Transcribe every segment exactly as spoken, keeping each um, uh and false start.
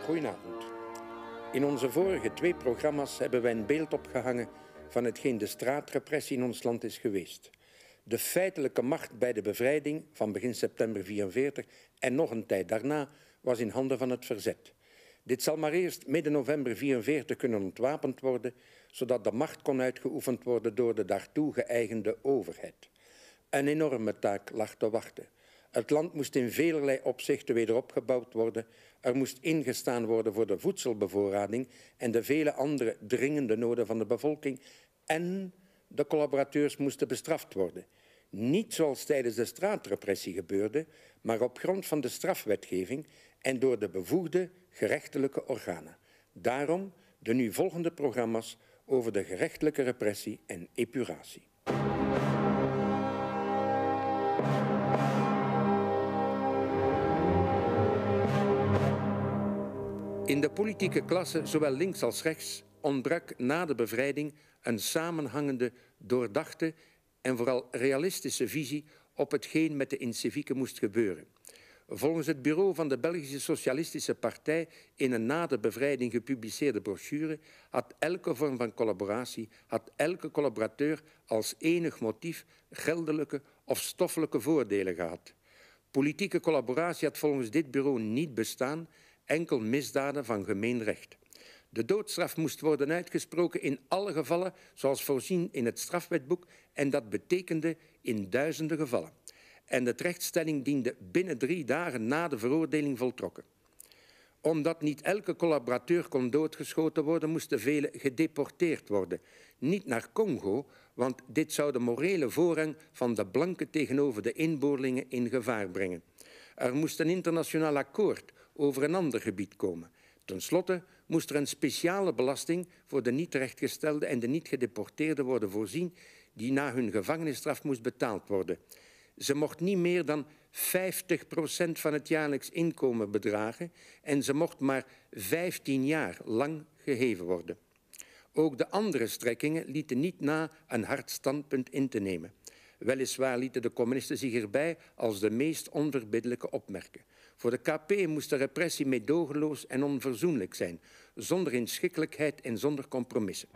Goedenavond. In onze vorige twee programma's hebben wij een beeld opgehangen van hetgeen de straatrepressie in ons land is geweest. De feitelijke macht bij de bevrijding van begin september vierenveertig en nog een tijd daarna was in handen van het verzet. Dit zal maar eerst midden november vierenveertig kunnen ontwapend worden, zodat de macht kon uitgeoefend worden door de daartoe geëigende overheid. Een enorme taak lag te wachten. Het land moest in velerlei opzichten weer opgebouwd worden. Er moest ingestaan worden voor de voedselbevoorrading en de vele andere dringende noden van de bevolking. En de collaborateurs moesten bestraft worden. Niet zoals tijdens de straatrepressie gebeurde, maar op grond van de strafwetgeving en door de bevoegde gerechtelijke organen. Daarom de nu volgende programma's over de gerechtelijke repressie en epuratie. In de politieke klasse, zowel links als rechts, ontbrak na de bevrijding een samenhangende, doordachte en vooral realistische visie op hetgeen met de incivieke moest gebeuren. Volgens het bureau van de Belgische Socialistische Partij in een na de bevrijding gepubliceerde brochure had elke vorm van collaboratie, had elke collaborateur als enig motief geldelijke of stoffelijke voordelen gehad. Politieke collaboratie had volgens dit bureau niet bestaan, enkel misdaden van gemeen recht. De doodstraf moest worden uitgesproken in alle gevallen zoals voorzien in het strafwetboek en dat betekende in duizenden gevallen. En de terechtstelling diende binnen drie dagen na de veroordeling voltrokken. Omdat niet elke collaborateur kon doodgeschoten worden, moesten velen gedeporteerd worden. Niet naar Congo, want dit zou de morele voorrang van de blanken tegenover de inboorlingen in gevaar brengen. Er moest een internationaal akkoord over een ander gebied komen. Ten slotte moest er een speciale belasting voor de niet terechtgestelde en de niet gedeporteerden worden voorzien, die na hun gevangenisstraf moest betaald worden. Ze mocht niet meer dan vijftig procent van het jaarlijks inkomen bedragen en ze mocht maar vijftien jaar lang geheven worden. Ook de andere strekkingen lieten niet na een hard standpunt in te nemen. Weliswaar lieten de communisten zich erbij als de meest onverbiddelijke opmerken. Voor de K P moest de repressie meedogenloos en onverzoenlijk zijn, zonder inschikkelijkheid en zonder compromissen.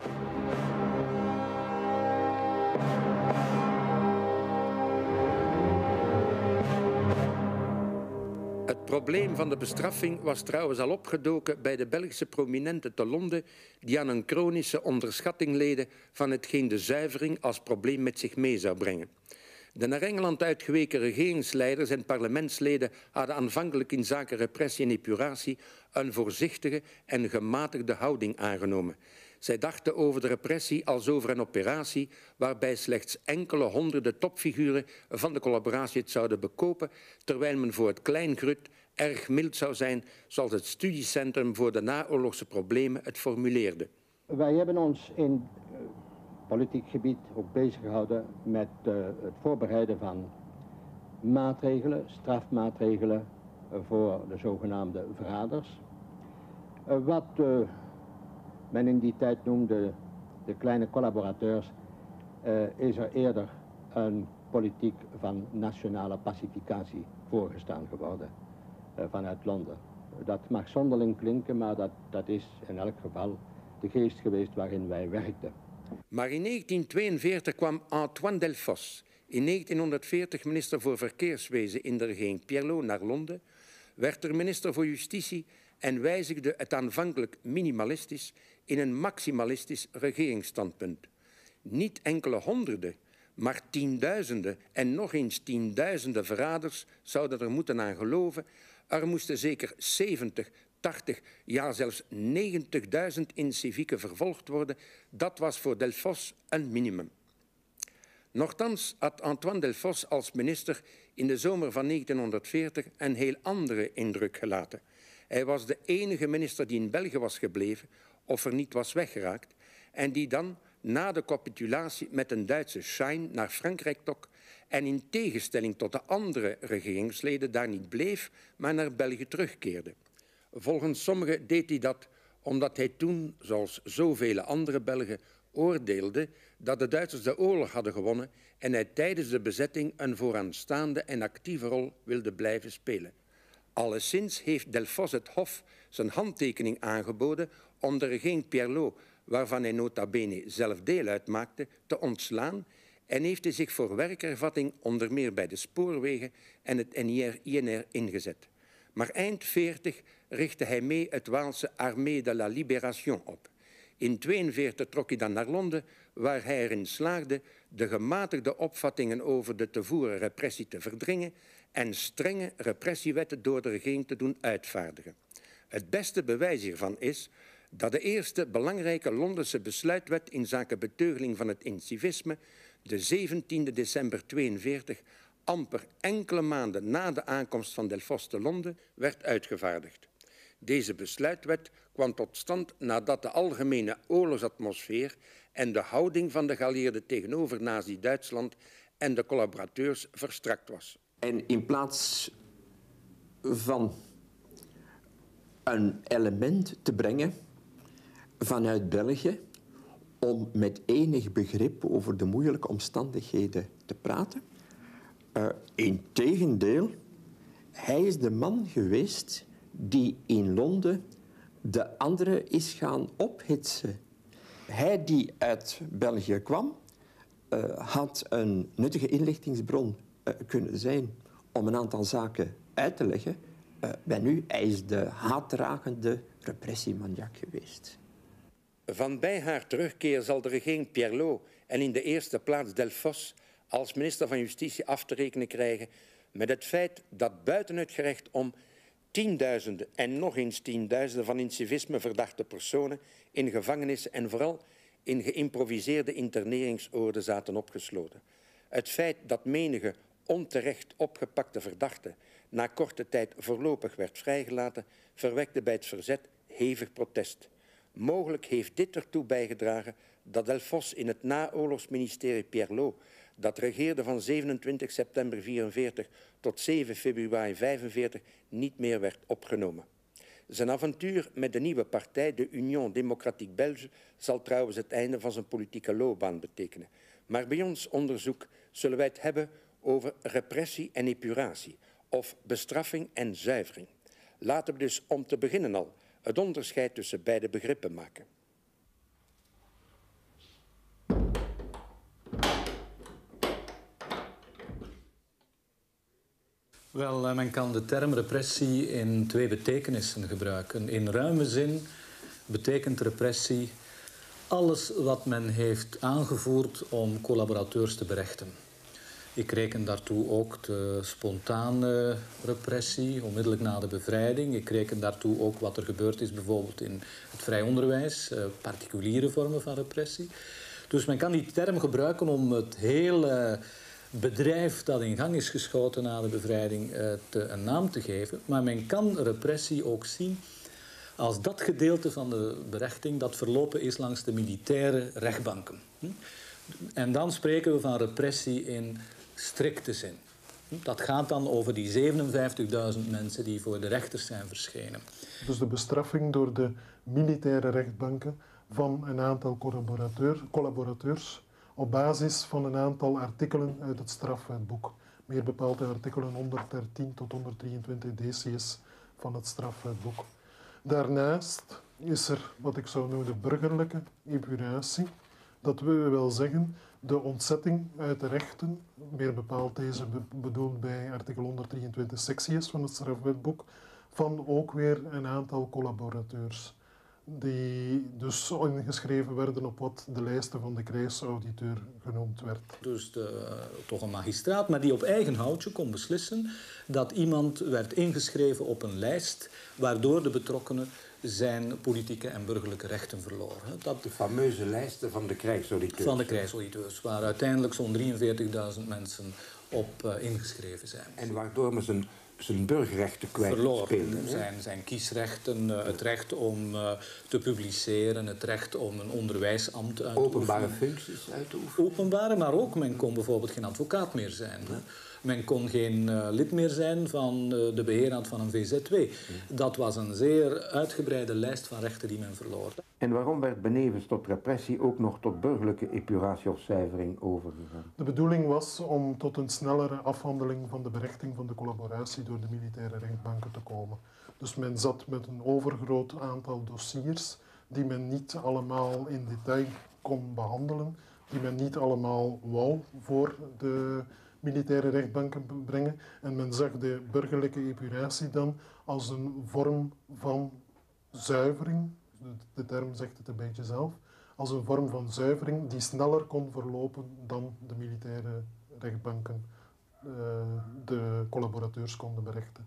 Het probleem van de bestraffing was trouwens al opgedoken bij de Belgische prominenten te Londen die aan een chronische onderschatting leden van hetgeen de zuivering als probleem met zich mee zou brengen. De naar Engeland uitgeweken regeringsleiders en parlementsleden hadden aanvankelijk in zaken repressie en epuratie een voorzichtige en gematigde houding aangenomen. Zij dachten over de repressie als over een operatie waarbij slechts enkele honderden topfiguren van de collaboratie het zouden bekopen, terwijl men voor het kleingrut erg mild zou zijn, zoals het studiecentrum voor de naoorlogse problemen het formuleerde. Wij hebben ons in politiek gebied ook bezig gehouden met uh, het voorbereiden van maatregelen, strafmaatregelen uh, voor de zogenaamde verraders. Uh, wat uh, men in die tijd noemde de kleine collaborateurs, uh, is er eerder een politiek van nationale pacificatie voorgestaan geworden uh, vanuit Londen. Dat mag zonderling klinken, maar dat, dat is in elk geval de geest geweest waarin wij werkten. Maar in negentien tweeënveertig kwam Antoine Delfos, in negentienhonderdveertig minister voor Verkeerswezen in de regering Pierlot, naar Londen, werd er minister voor Justitie en wijzigde het aanvankelijk minimalistisch in een maximalistisch regeringsstandpunt. Niet enkele honderden, maar tienduizenden en nog eens tienduizenden verraders zouden er moeten aan geloven. Er moesten zeker zeventig, tachtig, ja zelfs negentigduizend incivieken vervolgd worden. Dat was voor Delfos een minimum. Nochtans had Antoine Delfos als minister in de zomer van negentienhonderdveertig een heel andere indruk gelaten. Hij was de enige minister die in België was gebleven of er niet was weggeraakt en die dan na de capitulatie met een Duitse Schein naar Frankrijk trok en in tegenstelling tot de andere regeringsleden daar niet bleef, maar naar België terugkeerde. Volgens sommigen deed hij dat omdat hij toen, zoals zoveel andere Belgen, oordeelde dat de Duitsers de oorlog hadden gewonnen en hij tijdens de bezetting een vooraanstaande en actieve rol wilde blijven spelen. Alleszins heeft Delfos het hof zijn handtekening aangeboden om de regering Pierlot, waarvan hij nota bene zelf deel uitmaakte, te ontslaan en heeft hij zich voor werkervatting onder meer bij de spoorwegen en het N I N R ingezet. Maar eind veertig richtte hij mee het Waalse Armée de la Libération op. In tweeënveertig trok hij dan naar Londen, waar hij erin slaagde de gematigde opvattingen over de te voeren repressie te verdringen en strenge repressiewetten door de regering te doen uitvaardigen. Het beste bewijs hiervan is dat de eerste belangrijke Londense besluitwet in zaken beteugeling van het incivisme de zeventiende december tweeënveertig, amper enkele maanden na de aankomst van Delfosse te Londen, werd uitgevaardigd. Deze besluitwet kwam tot stand nadat de algemene oorlogsatmosfeer en de houding van de geallieerden tegenover Nazi-Duitsland en de collaborateurs verstrakt was. En in plaats van een element te brengen vanuit België om met enig begrip over de moeilijke omstandigheden te praten, uh, integendeel, hij is de man geweest die in Londen de anderen is gaan ophitsen. Hij die uit België kwam, uh, had een nuttige inlichtingsbron uh, kunnen zijn om een aantal zaken uit te leggen. Uh, bij nu, hij is de haatdragende repressiemaniak geweest. Van bij haar terugkeer zal de regering Pierlot en in de eerste plaats Delfosse als minister van Justitie af te rekenen krijgen met het feit dat buiten het gerecht om tienduizenden en nog eens tienduizenden van incivisme verdachte personen in gevangenissen en vooral in geïmproviseerde interneringsoorden zaten opgesloten. Het feit dat menige onterecht opgepakte verdachte na korte tijd voorlopig werd vrijgelaten, verwekte bij het verzet hevig protest. Mogelijk heeft dit ertoe bijgedragen dat Delfosse in het naoorlogsministerie Pierlot, dat regeerde van zevenentwintig september vierenveertig tot zeven februari vijfenveertig, niet meer werd opgenomen. Zijn avontuur met de nieuwe partij, de Union Démocratique Belge, zal trouwens het einde van zijn politieke loopbaan betekenen. Maar bij ons onderzoek zullen wij het hebben over repressie en epuratie, of bestraffing en zuivering. Laten we dus om te beginnen al het onderscheid tussen beide begrippen maken. Wel, men kan de term repressie in twee betekenissen gebruiken. In ruime zin betekent repressie alles wat men heeft aangevoerd om collaborateurs te berechten. Ik reken daartoe ook de spontane repressie, onmiddellijk na de bevrijding. Ik reken daartoe ook wat er gebeurd is bijvoorbeeld in het vrij onderwijs, eh, particuliere vormen van repressie. Dus men kan die term gebruiken om het hele bedrijf dat in gang is geschoten na de bevrijding eh, te, een naam te geven. Maar men kan repressie ook zien als dat gedeelte van de berechting dat verlopen is langs de militaire rechtbanken. En dan spreken we van repressie in strikte zin. Dat gaat dan over die zevenenvijftigduizend mensen die voor de rechters zijn verschenen. Dus de bestraffing door de militaire rechtbanken van een aantal collaborateur, collaborateurs op basis van een aantal artikelen uit het strafwetboek. Meer bepaald de artikelen honderddertien tot honderddrieëntwintig D C S van het strafwetboek. Daarnaast is er wat ik zou noemen de burgerlijke epuratie. Dat wil wel zeggen de ontzetting uit de rechten, meer bepaald deze bedoeld bij artikel honderddrieëntwintig sectie S van het strafwetboek, van ook weer een aantal collaborateurs, die dus ingeschreven werden op wat de lijsten van de krijgsauditeur genoemd werd. Dus de, uh, toch een magistraat, maar die op eigen houtje kon beslissen dat iemand werd ingeschreven op een lijst waardoor de betrokkenen zijn politieke en burgerlijke rechten verloren. Dat de fameuze lijsten van de krijgsauditeurs. Van de krijgsauditeurs, waar uiteindelijk zo'n drieënveertigduizend mensen op uh, ingeschreven zijn. En waardoor men zijn, zijn burgerrechten kwijt verloren. Zijn, zijn kiesrechten, uh, het recht om uh, te publiceren, het recht om een onderwijsambt uit te openbare oefenen. functies uit te oefenen. Openbare, maar ook men kon bijvoorbeeld geen advocaat meer zijn. Men kon geen uh, lid meer zijn van uh, de beheerraad van een V Z W. Dat was een zeer uitgebreide lijst van rechten die men verloor. En waarom werd benevens tot repressie ook nog tot burgerlijke epuratie of zuivering overgegaan? De bedoeling was om tot een snellere afhandeling van de berechting van de collaboratie door de militaire rechtbanken te komen. Dus men zat met een overgroot aantal dossiers die men niet allemaal in detail kon behandelen, die men niet allemaal wou voor de militaire rechtbanken brengen. En men zag de burgerlijke epuratie dan als een vorm van zuivering, de term zegt het een beetje zelf, als een vorm van zuivering die sneller kon verlopen dan de militaire rechtbanken uh, de collaborateurs konden berechten.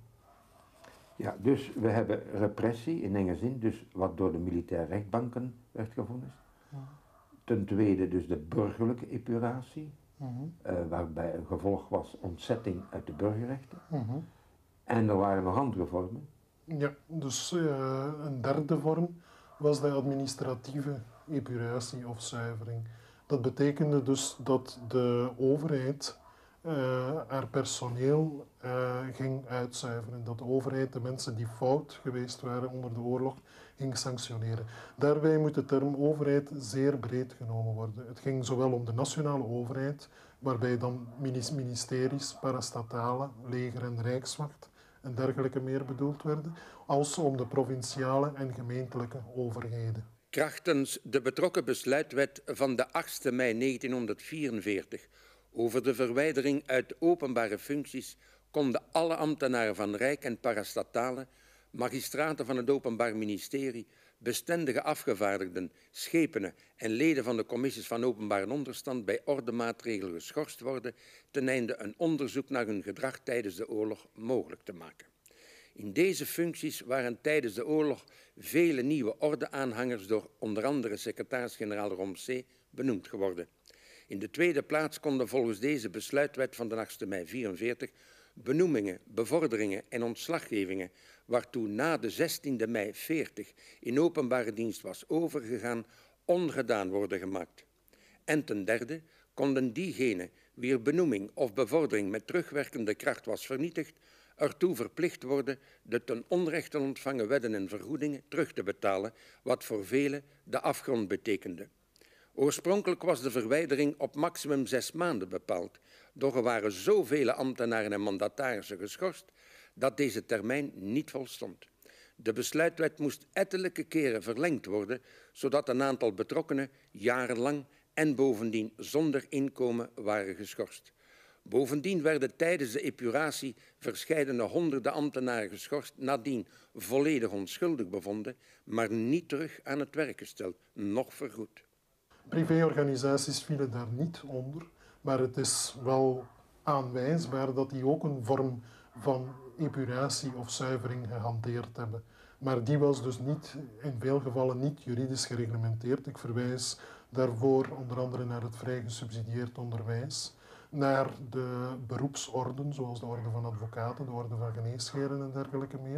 Ja, dus we hebben repressie in enge zin, dus wat door de militaire rechtbanken werd gevonnist. Ja. Ten tweede dus de burgerlijke epuratie, mm-hmm. uh, waarbij een gevolg was ontzetting uit de burgerrechten. Mm-hmm. En er waren nog andere vormen. Ja, dus uh, een derde vorm was de administratieve epuratie of zuivering. Dat betekende dus dat de overheid uh, haar personeel uh, ging uitzuiveren. Dat de overheid de mensen die fout geweest waren onder de oorlog ging sanctioneren. Daarbij moet de term overheid zeer breed genomen worden. Het ging zowel om de nationale overheid, waarbij dan ministeries, parastatale, leger en rijkswacht en dergelijke meer bedoeld werden, als om de provinciale en gemeentelijke overheden. Krachtens de betrokken besluitwet van de achtste mei negentienhonderdvierenveertig over de verwijdering uit openbare functies konden alle ambtenaren van Rijk en parastatale, magistraten van het Openbaar Ministerie, bestendige afgevaardigden, schepenen en leden van de commissies van openbare onderstand bij ordemaatregelen geschorst worden, ten einde een onderzoek naar hun gedrag tijdens de oorlog mogelijk te maken. In deze functies waren tijdens de oorlog vele nieuwe ordeaanhangers door onder andere secretaris-generaal Romsee benoemd geworden. In de tweede plaats konden volgens deze besluitwet van de achtste mei vierenveertig benoemingen, bevorderingen en ontslaggevingen, waartoe na de zestiende mei veertig in openbare dienst was overgegaan, ongedaan worden gemaakt. En ten derde konden diegenen wier benoeming of bevordering met terugwerkende kracht was vernietigd, ertoe verplicht worden de ten onrechte ontvangen wedden en vergoedingen terug te betalen, wat voor velen de afgrond betekende. Oorspronkelijk was de verwijdering op maximum zes maanden bepaald, doch er waren zoveel ambtenaren en mandatarissen geschorst dat deze termijn niet volstond. De besluitwet moest ettelijke keren verlengd worden, zodat een aantal betrokkenen jarenlang en bovendien zonder inkomen waren geschorst. Bovendien werden tijdens de epuratie verscheidene honderden ambtenaren geschorst, nadien volledig onschuldig bevonden, maar niet terug aan het werk gesteld, noch vergoed. Privéorganisaties vielen daar niet onder, maar het is wel aanwijsbaar dat die ook een vorm van epuratie of zuivering gehanteerd hebben. Maar die was dus niet, in veel gevallen niet juridisch gereglementeerd. Ik verwijs daarvoor onder andere naar het vrij gesubsidieerd onderwijs, naar de beroepsorden, zoals de orde van advocaten, de orde van geneesheren en dergelijke meer.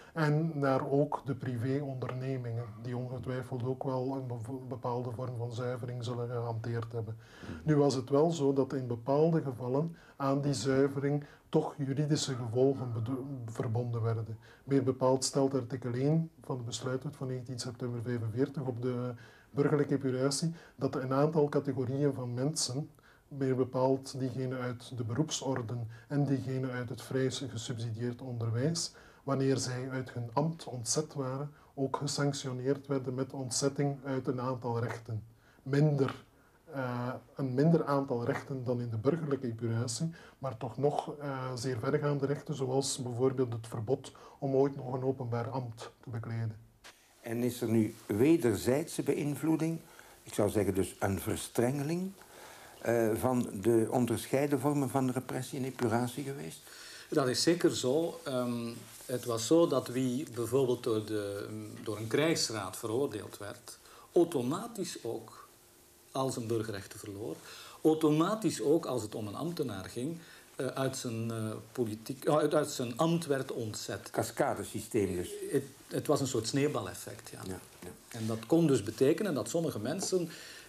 En naar ook de privéondernemingen, die ongetwijfeld ook wel een bepaalde vorm van zuivering zullen gehanteerd hebben. Nu was het wel zo dat in bepaalde gevallen aan die zuivering toch juridische gevolgen verbonden werden. Meer bepaald stelt artikel één van de besluitwet van negentien september vijfenveertig op de burgerlijke epuratie dat een aantal categorieën van mensen, meer bepaald diegenen uit de beroepsorden en diegenen uit het vrij gesubsidieerd onderwijs, wanneer zij uit hun ambt ontzet waren, ook gesanctioneerd werden met ontzetting uit een aantal rechten. Minder, uh, een minder aantal rechten dan in de burgerlijke epuratie, maar toch nog uh, zeer vergaande rechten, zoals bijvoorbeeld het verbod om ooit nog een openbaar ambt te bekleden. En is er nu wederzijdse beïnvloeding, ik zou zeggen dus een verstrengeling, uh, van de onderscheiden vormen van repressie en epuratie geweest? Dat is zeker zo. Um, het was zo dat wie bijvoorbeeld door, de, door een krijgsraad veroordeeld werd, automatisch ook, als een burgerrechten verloor, automatisch ook, als het om een ambtenaar ging, uh, uit, zijn, uh, politiek, uh, uit, uit zijn ambt werd ontzet. Cascadesysteem dus. Het, het was een soort sneeuwbaleffect, ja. Ja, ja. En dat kon dus betekenen dat sommige mensen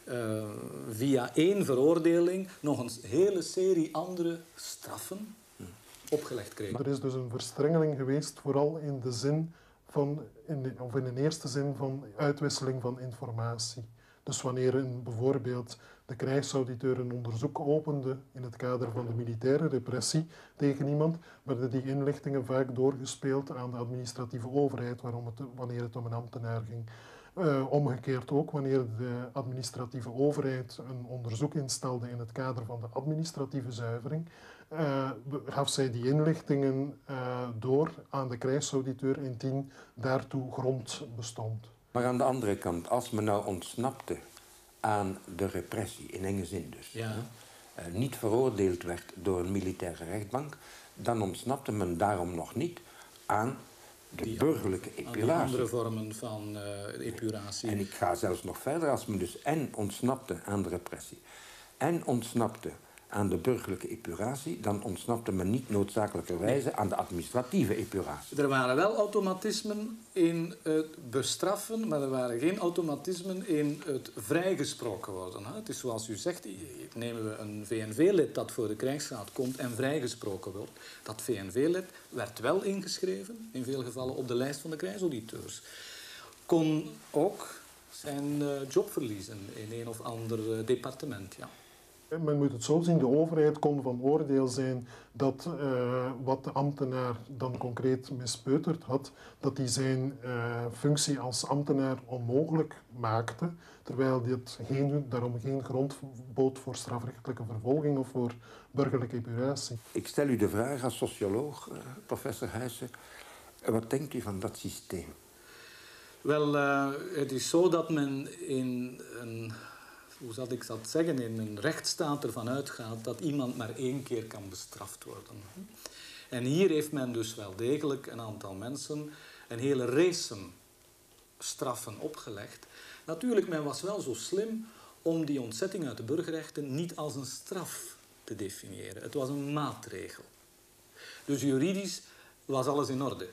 uh, via één veroordeling nog een hele serie andere straffen opgelegd kregen. Er is dus een verstrengeling geweest, vooral in de zin van, in de, of in een eerste zin van uitwisseling van informatie. Dus wanneer een, bijvoorbeeld de krijgsauditeur een onderzoek opende in het kader van de militaire repressie tegen iemand, werden die inlichtingen vaak doorgespeeld aan de administratieve overheid waarom het, wanneer het om een ambtenaar ging. Uh, omgekeerd ook, wanneer de administratieve overheid een onderzoek instelde in het kader van de administratieve zuivering, uh, gaf zij die inlichtingen uh, door aan de krijgsauditeur indien daartoe grond bestond. Maar aan de andere kant, als men nou ontsnapte aan de repressie, in enge zin dus, ja. uh, niet veroordeeld werd door een militaire rechtbank, dan ontsnapte men daarom nog niet aan de die, burgerlijke epuratie. Aan die andere vormen van uh, epuratie. En ik ga zelfs nog verder, als men dus en ontsnapte aan de repressie en ontsnapte aan de burgerlijke epuratie, dan ontsnapte men niet noodzakelijkerwijze aan de administratieve epuratie. Er waren wel automatismen in het bestraffen, maar er waren geen automatismen in het vrijgesproken worden. Het is zoals u zegt, nemen we een V N V-lid dat voor de krijgsraad komt en vrijgesproken wordt. Dat V N V-lid werd wel ingeschreven, in veel gevallen op de lijst van de krijgsauditeurs. Kon ook zijn job verliezen in een of ander departement, ja. Men moet het zo zien, de overheid kon van oordeel zijn dat uh, wat de ambtenaar dan concreet mispeuterd had, dat hij zijn uh, functie als ambtenaar onmogelijk maakte, terwijl dit geen, daarom geen grond bood voor strafrechtelijke vervolging of voor burgerlijke epuratie. Ik stel u de vraag als socioloog, uh, professor Huysse, wat denkt u van dat systeem? Wel, uh, het is zo dat men in een... hoe zal ik dat zeggen, in een rechtsstaat ervan uitgaat dat iemand maar één keer kan bestraft worden. En hier heeft men dus wel degelijk een aantal mensen een hele race straffen opgelegd. Natuurlijk, men was wel zo slim om die ontzetting uit de burgerrechten niet als een straf te definiëren. Het was een maatregel. Dus juridisch was alles in orde.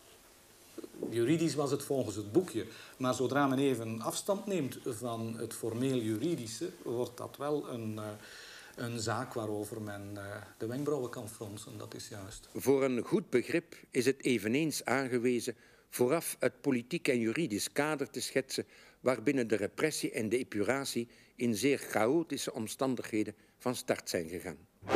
Juridisch was het volgens het boekje, maar zodra men even afstand neemt van het formeel juridische, wordt dat wel een, uh, een zaak waarover men uh, de wenkbrauwen kan fronsen, dat is juist. Voor een goed begrip is het eveneens aangewezen vooraf het politiek en juridisch kader te schetsen waarbinnen de repressie en de epuratie in zeer chaotische omstandigheden van start zijn gegaan.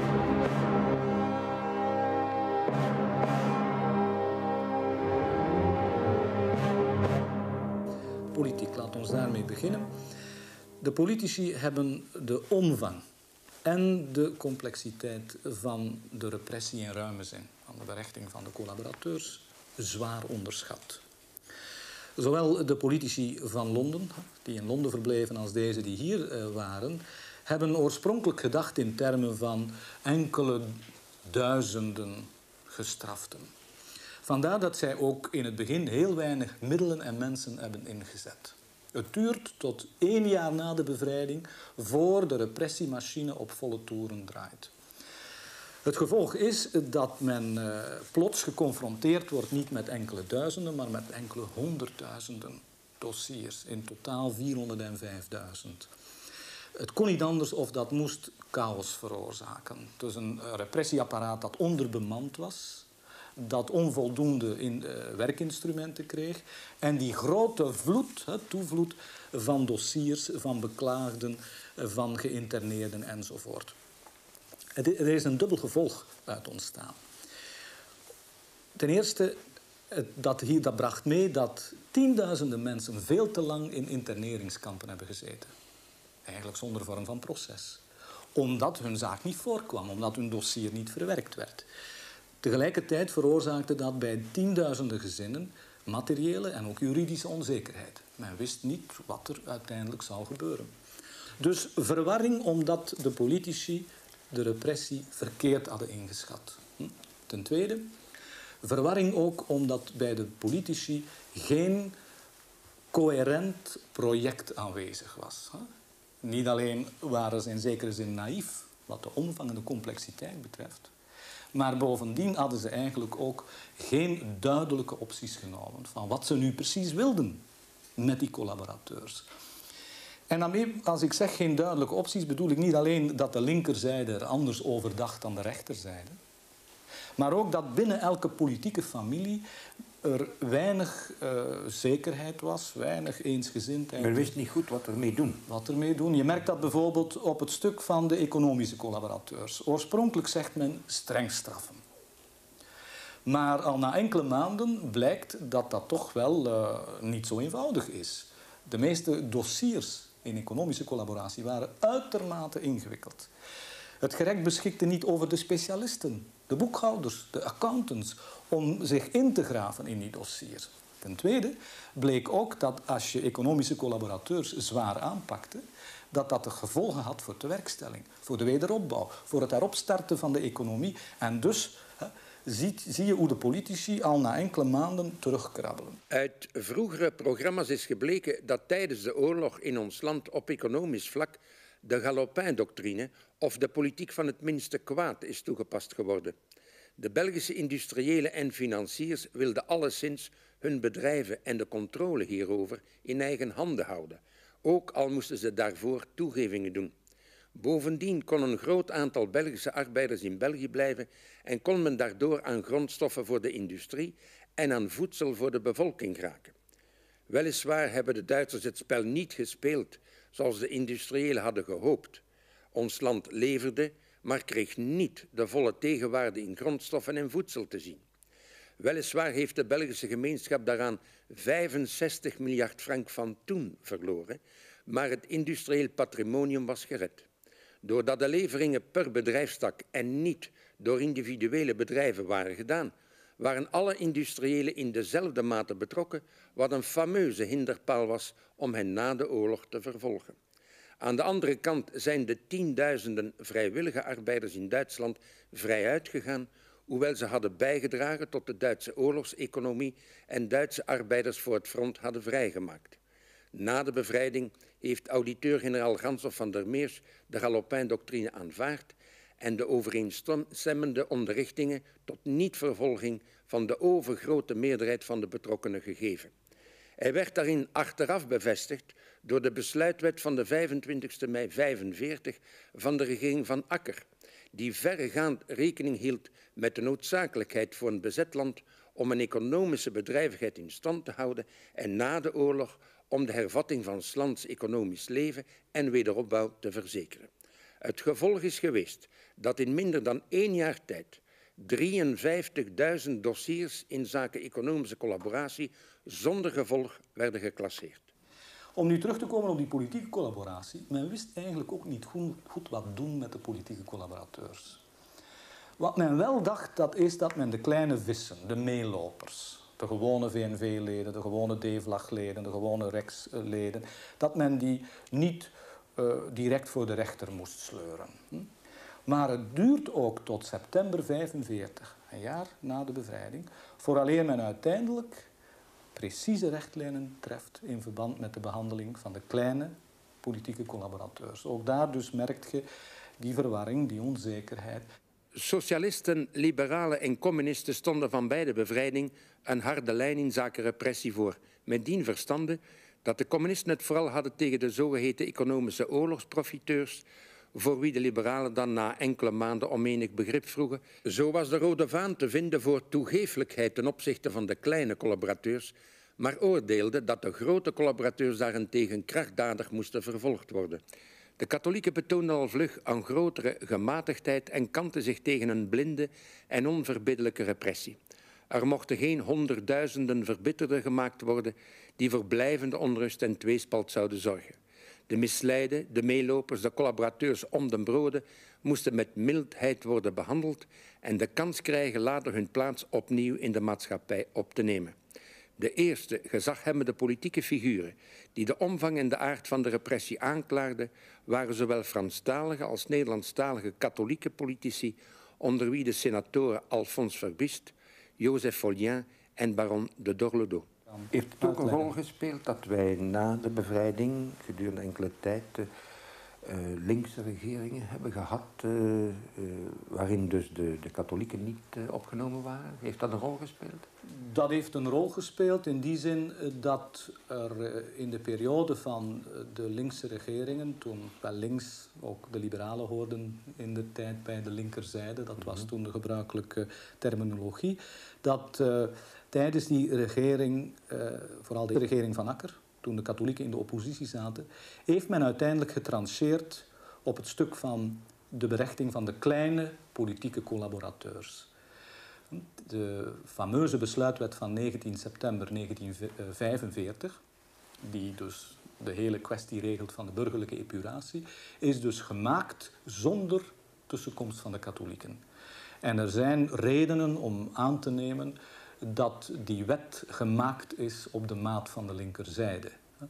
Politiek, laat ons daarmee beginnen. De politici hebben de omvang en de complexiteit van de repressie in ruime zin, van de berechting van de collaborateurs, zwaar onderschat. Zowel de politici van Londen, die in Londen verbleven, als deze die hier waren, hebben oorspronkelijk gedacht in termen van enkele duizenden gestraften. Vandaar dat zij ook in het begin heel weinig middelen en mensen hebben ingezet. Het duurt tot één jaar na de bevrijding voor de repressiemachine op volle toeren draait. Het gevolg is dat men uh, plots geconfronteerd wordt niet met enkele duizenden, maar met enkele honderdduizenden dossiers. In totaal vierhonderdvijfduizend. Het kon niet anders of dat moest chaos veroorzaken. Dus een uh, repressieapparaat dat onderbemand was, dat onvoldoende in, uh, werkinstrumenten kreeg en die grote vloed, hè, toevloed van dossiers, van beklaagden, van geïnterneerden enzovoort. Er is een dubbel gevolg uit ontstaan. Ten eerste, dat, hier, dat bracht mee dat tienduizenden mensen veel te lang in interneringskampen hebben gezeten. Eigenlijk zonder vorm van proces. Omdat hun zaak niet voorkwam, omdat hun dossier niet verwerkt werd. Tegelijkertijd veroorzaakte dat bij tienduizenden gezinnen materiële en ook juridische onzekerheid. Men wist niet wat er uiteindelijk zou gebeuren. Dus verwarring omdat de politici de repressie verkeerd hadden ingeschat. Ten tweede, verwarring ook omdat bij de politici geen coherent project aanwezig was. Niet alleen waren ze in zekere zin naïef, wat de omvang en de complexiteit betreft, maar bovendien hadden ze eigenlijk ook geen duidelijke opties genomen van wat ze nu precies wilden met die collaborateurs. En daarmee, als ik zeg geen duidelijke opties, bedoel ik niet alleen dat de linkerzijde er anders over dacht dan de rechterzijde, maar ook dat binnen elke politieke familie er weinig uh, zekerheid was, weinig eensgezindheid. Men wist niet goed wat ermee doen. Wat ermee doen. Je merkt dat bijvoorbeeld op het stuk van de economische collaborateurs. Oorspronkelijk zegt men streng straffen. Maar al na enkele maanden blijkt dat dat toch wel uh, niet zo eenvoudig is. De meeste dossiers in economische collaboratie waren uitermate ingewikkeld. Het gerecht beschikte niet over de specialisten, de boekhouders, de accountants, om zich in te graven in die dossiers. Ten tweede bleek ook dat als je economische collaborateurs zwaar aanpakte, dat dat de gevolgen had voor de werkstelling, voor de wederopbouw, voor het heropstarten van de economie. En dus hè, zie, zie je hoe de politici al na enkele maanden terugkrabbelen. Uit vroegere programma's is gebleken dat tijdens de oorlog in ons land op economisch vlak de Galopin-doctrine of de politiek van het minste kwaad is toegepast geworden. De Belgische industriëlen en financiers wilden alleszins hun bedrijven en de controle hierover in eigen handen houden, ook al moesten ze daarvoor toegevingen doen. Bovendien kon een groot aantal Belgische arbeiders in België blijven en kon men daardoor aan grondstoffen voor de industrie en aan voedsel voor de bevolking geraken. Weliswaar hebben de Duitsers het spel niet gespeeld zoals de industriëlen hadden gehoopt. Ons land leverde, maar kreeg niet de volle tegenwaarde in grondstoffen en voedsel te zien. Weliswaar heeft de Belgische gemeenschap daaraan vijfenzestig miljard frank van toen verloren, maar het industrieel patrimonium was gered. Doordat de leveringen per bedrijfstak en niet door individuele bedrijven waren gedaan, waren alle industriëlen in dezelfde mate betrokken, wat een fameuze hinderpaal was om hen na de oorlog te vervolgen. Aan de andere kant zijn de tienduizenden vrijwillige arbeiders in Duitsland vrij uitgegaan, hoewel ze hadden bijgedragen tot de Duitse oorlogseconomie en Duitse arbeiders voor het front hadden vrijgemaakt. Na de bevrijding heeft auditeur-generaal Ganshof van der Meers de Galopin-doctrine aanvaard en de overeenstemmende onderrichtingen tot niet-vervolging van de overgrote meerderheid van de betrokkenen gegeven. Hij werd daarin achteraf bevestigd door de besluitwet van de vijfentwintigste mei vijfenveertig van de regering van Akker, die verregaand rekening hield met de noodzakelijkheid voor een bezet land om een economische bedrijvigheid in stand te houden en na de oorlog om de hervatting van 's lands economisch leven en wederopbouw te verzekeren. Het gevolg is geweest dat in minder dan één jaar tijd drieënvijftigduizend dossiers in zaken economische collaboratie zonder gevolg werden geclasseerd. Om nu terug te komen op die politieke collaboratie, men wist eigenlijk ook niet goed, goed wat doen met de politieke collaborateurs. Wat men wel dacht, dat is dat men de kleine vissen, de meelopers, de gewone V N V-leden, de gewone D V L A G-leden, de gewone Rex-leden, dat men die niet uh, direct voor de rechter moest sleuren. Hm? Maar het duurt ook tot september vijfenveertig, een jaar na de bevrijding, vooraleer men uiteindelijk precieze richtlijnen treft in verband met de behandeling van de kleine politieke collaborateurs. Ook daar dus merkt je die verwarring, die onzekerheid. Socialisten, liberalen en communisten stonden van bij de bevrijding een harde lijn in zaken repressie voor, met dien verstande dat de communisten het vooral hadden tegen de zogeheten economische oorlogsprofiteurs, voor wie de liberalen dan na enkele maanden om enig begrip vroegen. Zo was de rode vaan te vinden voor toegeeflijkheid ten opzichte van de kleine collaborateurs, maar oordeelde dat de grote collaborateurs daarentegen krachtdadig moesten vervolgd worden. De katholieken betoonden al vlug aan grotere gematigdheid en kanten zich tegen een blinde en onverbiddelijke repressie. Er mochten geen honderdduizenden verbitterden gemaakt worden die voor blijvende onrust en tweespalt zouden zorgen. De misleiden, de meelopers, de collaborateurs om den broden moesten met mildheid worden behandeld en de kans krijgen later hun plaats opnieuw in de maatschappij op te nemen. De eerste gezaghebbende politieke figuren die de omvang en de aard van de repressie aanklaarden, waren zowel Franstalige als Nederlandstalige katholieke politici, onder wie de senatoren Alphonse Verbiest, Joseph Follien en baron de Dorlodot. Heeft het ook een rol gespeeld dat wij na de bevrijding, gedurende enkele tijd, uh, linkse regeringen hebben gehad, uh, uh, waarin dus de, de katholieken niet uh, opgenomen waren? Heeft dat een rol gespeeld? Dat heeft een rol gespeeld in die zin dat er in de periode van de linkse regeringen, toen wel links ook de liberalen hoorden in de tijd bij de linkerzijde, dat was toen de gebruikelijke terminologie, dat uh, tijdens die regering, uh, vooral de regering van Akker, toen de katholieken in de oppositie zaten, heeft men uiteindelijk getrancheerd op het stuk van de berechting van de kleine politieke collaborateurs. De fameuze besluitwet van negentien september negentien vijfenveertig, die dus de hele kwestie regelt van de burgerlijke epuratie, is dus gemaakt zonder tussenkomst van de katholieken. En er zijn redenen om aan te nemen dat die wet gemaakt is op de maat van de linkerzijde.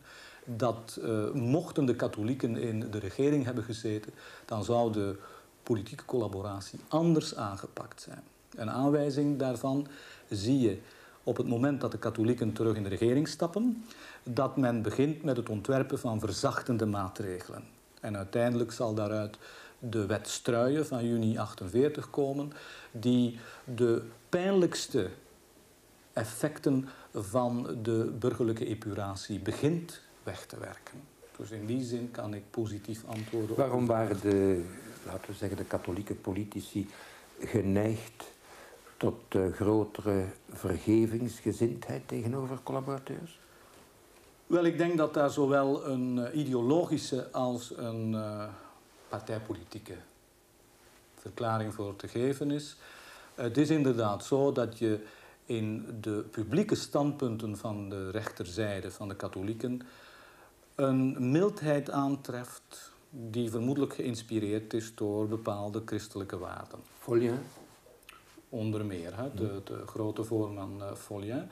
Dat uh, mochten de katholieken in de regering hebben gezeten, dan zou de politieke collaboratie anders aangepakt zijn. Een aanwijzing daarvan zie je op het moment dat de katholieken terug in de regering stappen, dat men begint met het ontwerpen van verzachtende maatregelen. En uiteindelijk zal daaruit de wet Struijen van juni achtenveertig komen, die de pijnlijkste effecten van de burgerlijke epuratie begint weg te werken. Dus in die zin kan ik positief antwoorden. Waarom waren de, laten we zeggen, de katholieke politici geneigd tot uh, grotere vergevingsgezindheid tegenover collaborateurs? Wel, ik denk dat daar zowel een uh, ideologische als een uh, partijpolitieke verklaring voor te geven is. Uh, het is inderdaad zo dat je in de publieke standpunten van de rechterzijde van de katholieken een mildheid aantreft die vermoedelijk geïnspireerd is door bepaalde christelijke waarden. Follien? Onder meer, hè, de, de grote voorman uh, Follien.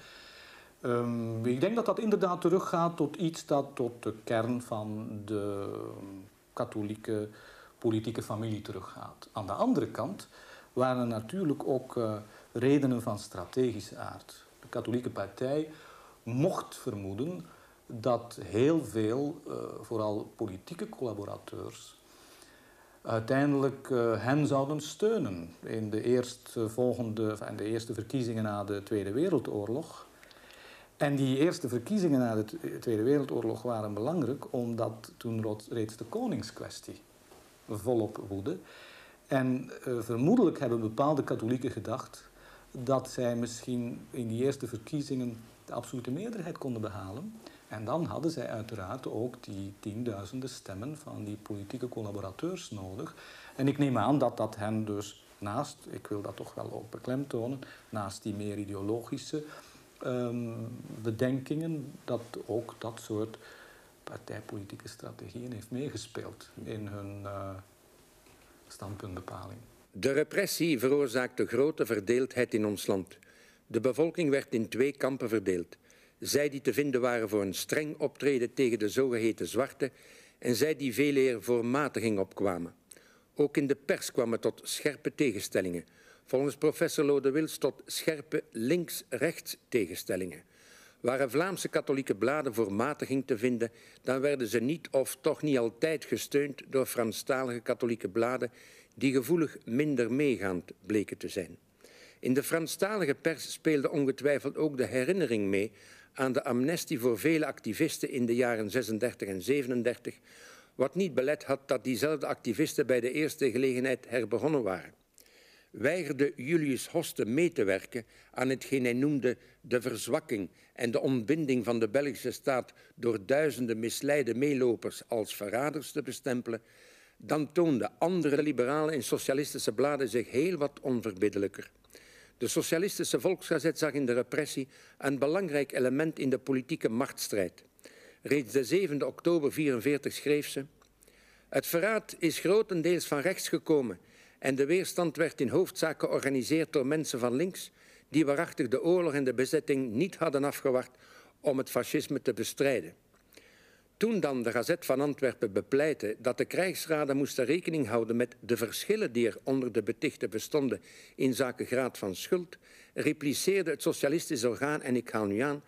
Um, ik denk dat dat inderdaad teruggaat tot iets dat tot de kern van de katholieke politieke familie teruggaat. Aan de andere kant waren er natuurlijk ook uh, redenen van strategische aard. De katholieke partij mocht vermoeden dat heel veel, uh, vooral politieke collaborateurs, uiteindelijk uh, hen zouden steunen in de, eerstvolgende, in de eerste verkiezingen na de Tweede Wereldoorlog. En die eerste verkiezingen na de Tweede Wereldoorlog waren belangrijk omdat toen reeds de koningskwestie volop woedde. En uh, vermoedelijk hebben bepaalde katholieken gedacht dat zij misschien in die eerste verkiezingen de absolute meerderheid konden behalen. En dan hadden zij uiteraard ook die tienduizenden stemmen van die politieke collaborateurs nodig. En ik neem aan dat dat hen dus naast, ik wil dat toch wel ook beklemtonen, naast die meer ideologische um, bedenkingen, dat ook dat soort partijpolitieke strategieën heeft meegespeeld in hun uh, standpuntbepaling. De repressie veroorzaakte grote verdeeldheid in ons land. De bevolking werd in twee kampen verdeeld. Zij die te vinden waren voor een streng optreden tegen de zogeheten zwarte en zij die veel eer voor matiging opkwamen. Ook in de pers kwam het tot scherpe tegenstellingen. Volgens professor Lode Wils tot scherpe links-rechts tegenstellingen. Waren Vlaamse katholieke bladen voor matiging te vinden, dan werden ze niet of toch niet altijd gesteund door Franstalige katholieke bladen die gevoelig minder meegaand bleken te zijn. In de Franstalige pers speelde ongetwijfeld ook de herinnering mee aan de amnestie voor vele activisten in de jaren zesendertig en zevenendertig, wat niet belet had dat diezelfde activisten bij de eerste gelegenheid herbegonnen waren. Weigerde Julius Hoste mee te werken aan hetgeen hij noemde de verzwakking en de ontbinding van de Belgische staat door duizenden misleide meelopers als verraders te bestempelen, dan toonden andere liberale en socialistische bladen zich heel wat onverbiddelijker. De Socialistische Volksgazet zag in de repressie een belangrijk element in de politieke machtsstrijd. Reeds de zevende oktober vierenveertig schreef ze: het verraad is grotendeels van rechts gekomen en de weerstand werd in hoofdzaak georganiseerd door mensen van links die waarachtig de oorlog en de bezetting niet hadden afgewacht om het fascisme te bestrijden. Toen dan de Gazet van Antwerpen bepleitte dat de krijgsraden moesten rekening houden met de verschillen die er onder de betichten bestonden in zaken graad van schuld, repliceerde het socialistisch orgaan, en ik haal nu aan,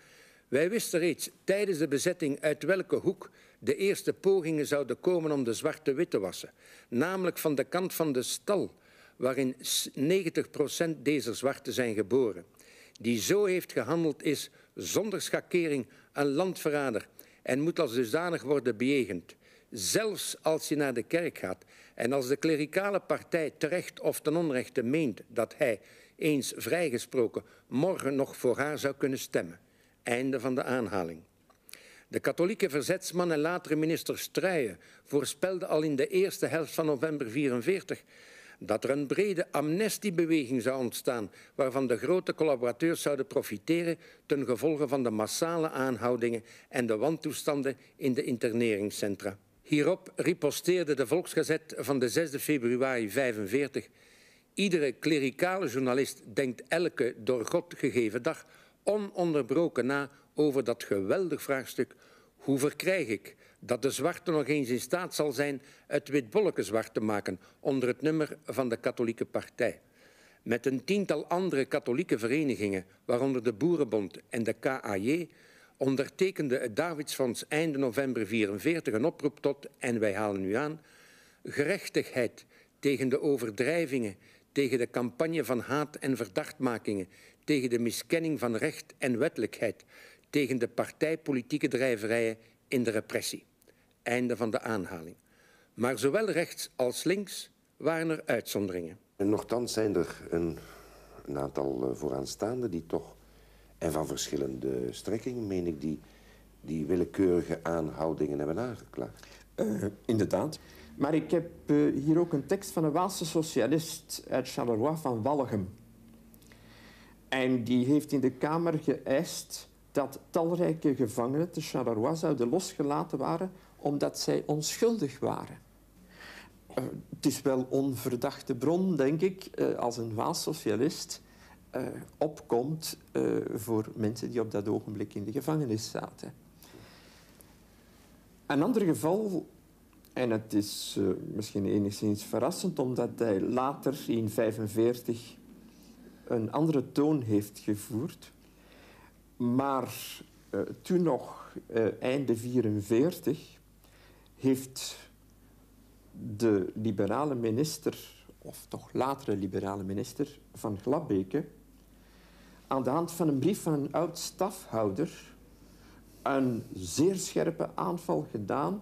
Wij wisten reeds tijdens de bezetting uit welke hoek de eerste pogingen zouden komen om de zwarte wit te wassen, namelijk van de kant van de stal, waarin negentig procent deze zwarten zijn geboren. Die zo heeft gehandeld is zonder schakering een landverrader en moet als dusdanig worden bejegend. Zelfs als je naar de kerk gaat en als de klerikale partij terecht of ten onrechte meent dat hij, eens vrijgesproken, morgen nog voor haar zou kunnen stemmen. Einde van de aanhaling. De katholieke verzetsman en latere minister Struijen voorspelde al in de eerste helft van november vierenveertig dat er een brede amnestiebeweging zou ontstaan, waarvan de grote collaborateurs zouden profiteren ten gevolge van de massale aanhoudingen en de wantoestanden in de interneringscentra. Hierop riposteerde de Volksgazet van de zesde februari vijfenveertig. Iedere klerikale journalist denkt elke door God gegeven dag ononderbroken na over dat geweldig vraagstuk: hoe verkrijg ik dat de zwarte nog eens in staat zal zijn het witbolleke zwart te maken onder het nummer van de katholieke partij. Met een tiental andere katholieke verenigingen, waaronder de Boerenbond en de K A J, ondertekende het Davidsfonds einde november vierenveertig een oproep tot, en wij halen nu aan, gerechtigheid tegen de overdrijvingen, tegen de campagne van haat en verdachtmakingen, tegen de miskenning van recht en wettelijkheid, tegen de partijpolitieke drijverijen in de repressie. Einde van de aanhaling. Maar zowel rechts als links waren er uitzonderingen. En nochtans zijn er een, een aantal vooraanstaanden die toch, en van verschillende strekkingen, meen ik, die, die willekeurige aanhoudingen hebben aangeklaagd. Uh, inderdaad. Maar ik heb uh, hier ook een tekst van een Waalse socialist uit Charleroi van Wallegem. En die heeft in de Kamer geëist dat talrijke gevangenen te Charleroi zouden losgelaten waren omdat zij onschuldig waren. Uh, het is wel onverdachte bron, denk ik, uh, als een Waals socialist uh, opkomt uh, voor mensen die op dat ogenblik in de gevangenis zaten. Een ander geval, en het is uh, misschien enigszins verrassend, omdat hij later in negentien vijfenveertig een andere toon heeft gevoerd. Maar uh, toen nog, uh, einde negentien vierenveertig, heeft de liberale minister, of toch latere liberale minister van Glabeke, aan de hand van een brief van een oud stafhouder een zeer scherpe aanval gedaan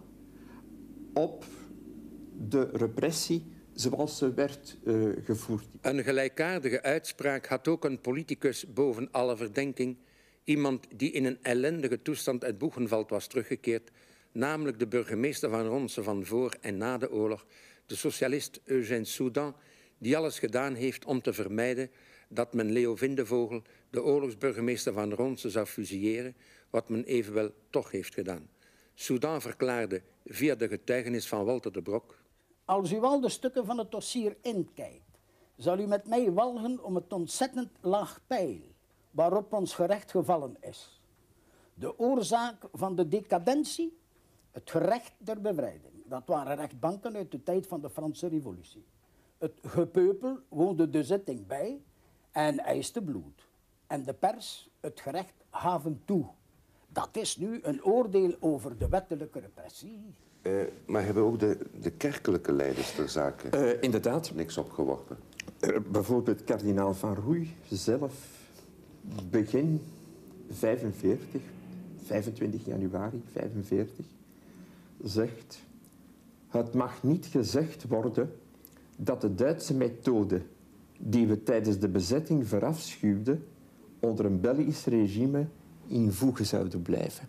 op de repressie zoals ze werd uh, gevoerd. Een gelijkaardige uitspraak had ook een politicus boven alle verdenking, iemand die in een ellendige toestand uit Boegenveld was teruggekeerd, namelijk de burgemeester van Ronse van voor en na de oorlog, de socialist Eugène Soudan, die alles gedaan heeft om te vermijden dat men Leo Vindevogel, de oorlogsburgemeester van Ronse, zou fusilleren, wat men evenwel toch heeft gedaan. Soudan verklaarde via de getuigenis van Walter de Brok: als u al de stukken van het dossier inkijkt, zal u met mij walgen om het ontzettend laag peil waarop ons gerecht gevallen is. De oorzaak van de decadentie, het gerecht der bevrijding. Dat waren rechtbanken uit de tijd van de Franse Revolutie. Het gepeupel woonde de zitting bij en eiste bloed. En de pers, het gerecht, gaven toe. Dat is nu een oordeel over de wettelijke repressie. Uh, maar hebben ook de, de kerkelijke leiders ter zake uh, inderdaad niks opgeworpen? Uh, bijvoorbeeld kardinaal Van Roei zelf, begin vijfenveertig, vijfentwintig januari vijfenveertig, zegt: het mag niet gezegd worden dat de Duitse methode die we tijdens de bezetting verafschuwden onder een Belgisch regime in voege zouden blijven.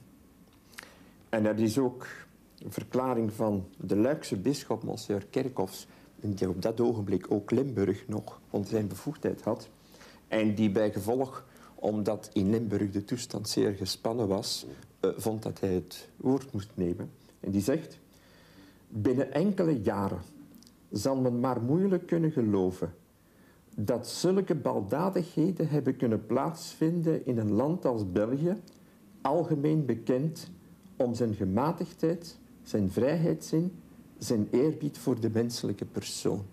En er is ook een verklaring van de Luikse bisschop, Monsieur Kerkhoffs, die op dat ogenblik ook Limburg nog onder zijn bevoegdheid had, en die bij gevolg, omdat in Limburg de toestand zeer gespannen was, uh, vond dat hij het woord moest nemen. En die zegt: binnen enkele jaren zal men maar moeilijk kunnen geloven dat zulke baldadigheden hebben kunnen plaatsvinden in een land als België, algemeen bekend om zijn gematigdheid, zijn vrijheidszin, zijn eerbied voor de menselijke persoon.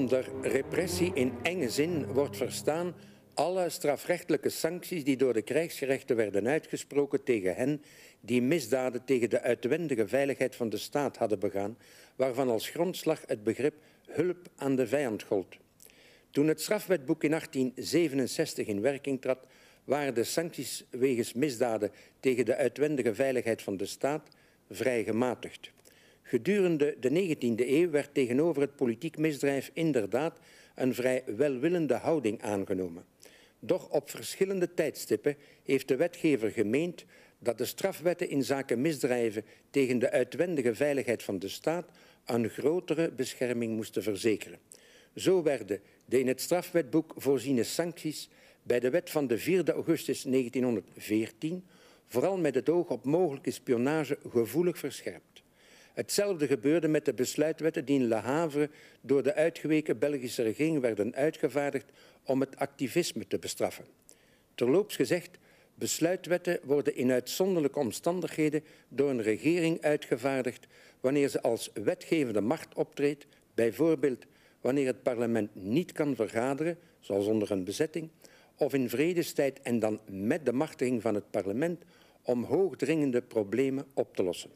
Onder repressie in enge zin wordt verstaan alle strafrechtelijke sancties die door de krijgsgerechten werden uitgesproken tegen hen die misdaden tegen de uitwendige veiligheid van de staat hadden begaan, waarvan als grondslag het begrip hulp aan de vijand gold. Toen het strafwetboek in achttien zevenenzestig in werking trad, waren de sancties wegens misdaden tegen de uitwendige veiligheid van de staat vrij gematigd. Gedurende de negentiende eeuw werd tegenover het politiek misdrijf inderdaad een vrij welwillende houding aangenomen. Doch op verschillende tijdstippen heeft de wetgever gemeend dat de strafwetten in zaken misdrijven tegen de uitwendige veiligheid van de staat een grotere bescherming moesten verzekeren. Zo werden de in het strafwetboek voorziene sancties bij de wet van de vierde augustus negentienhonderdveertien vooral met het oog op mogelijke spionage gevoelig verscherpt. Hetzelfde gebeurde met de besluitwetten die in Le Havre door de uitgeweken Belgische regering werden uitgevaardigd om het activisme te bestraffen. Terloops gezegd, besluitwetten worden in uitzonderlijke omstandigheden door een regering uitgevaardigd wanneer ze als wetgevende macht optreedt, bijvoorbeeld wanneer het parlement niet kan vergaderen, zoals onder een bezetting, of in vredestijd en dan met de machtiging van het parlement om hoogdringende problemen op te lossen.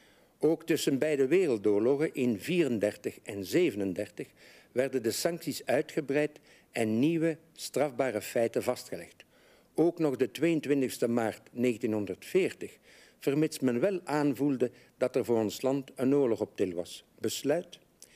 Ook tussen beide wereldoorlogen in vierendertig en zevenendertig werden de sancties uitgebreid en nieuwe strafbare feiten vastgelegd. Ook nog de tweeëntwintigste maart negentienhonderdveertig, vermits men wel aanvoelde dat er voor ons land een oorlog op til was. Besluit.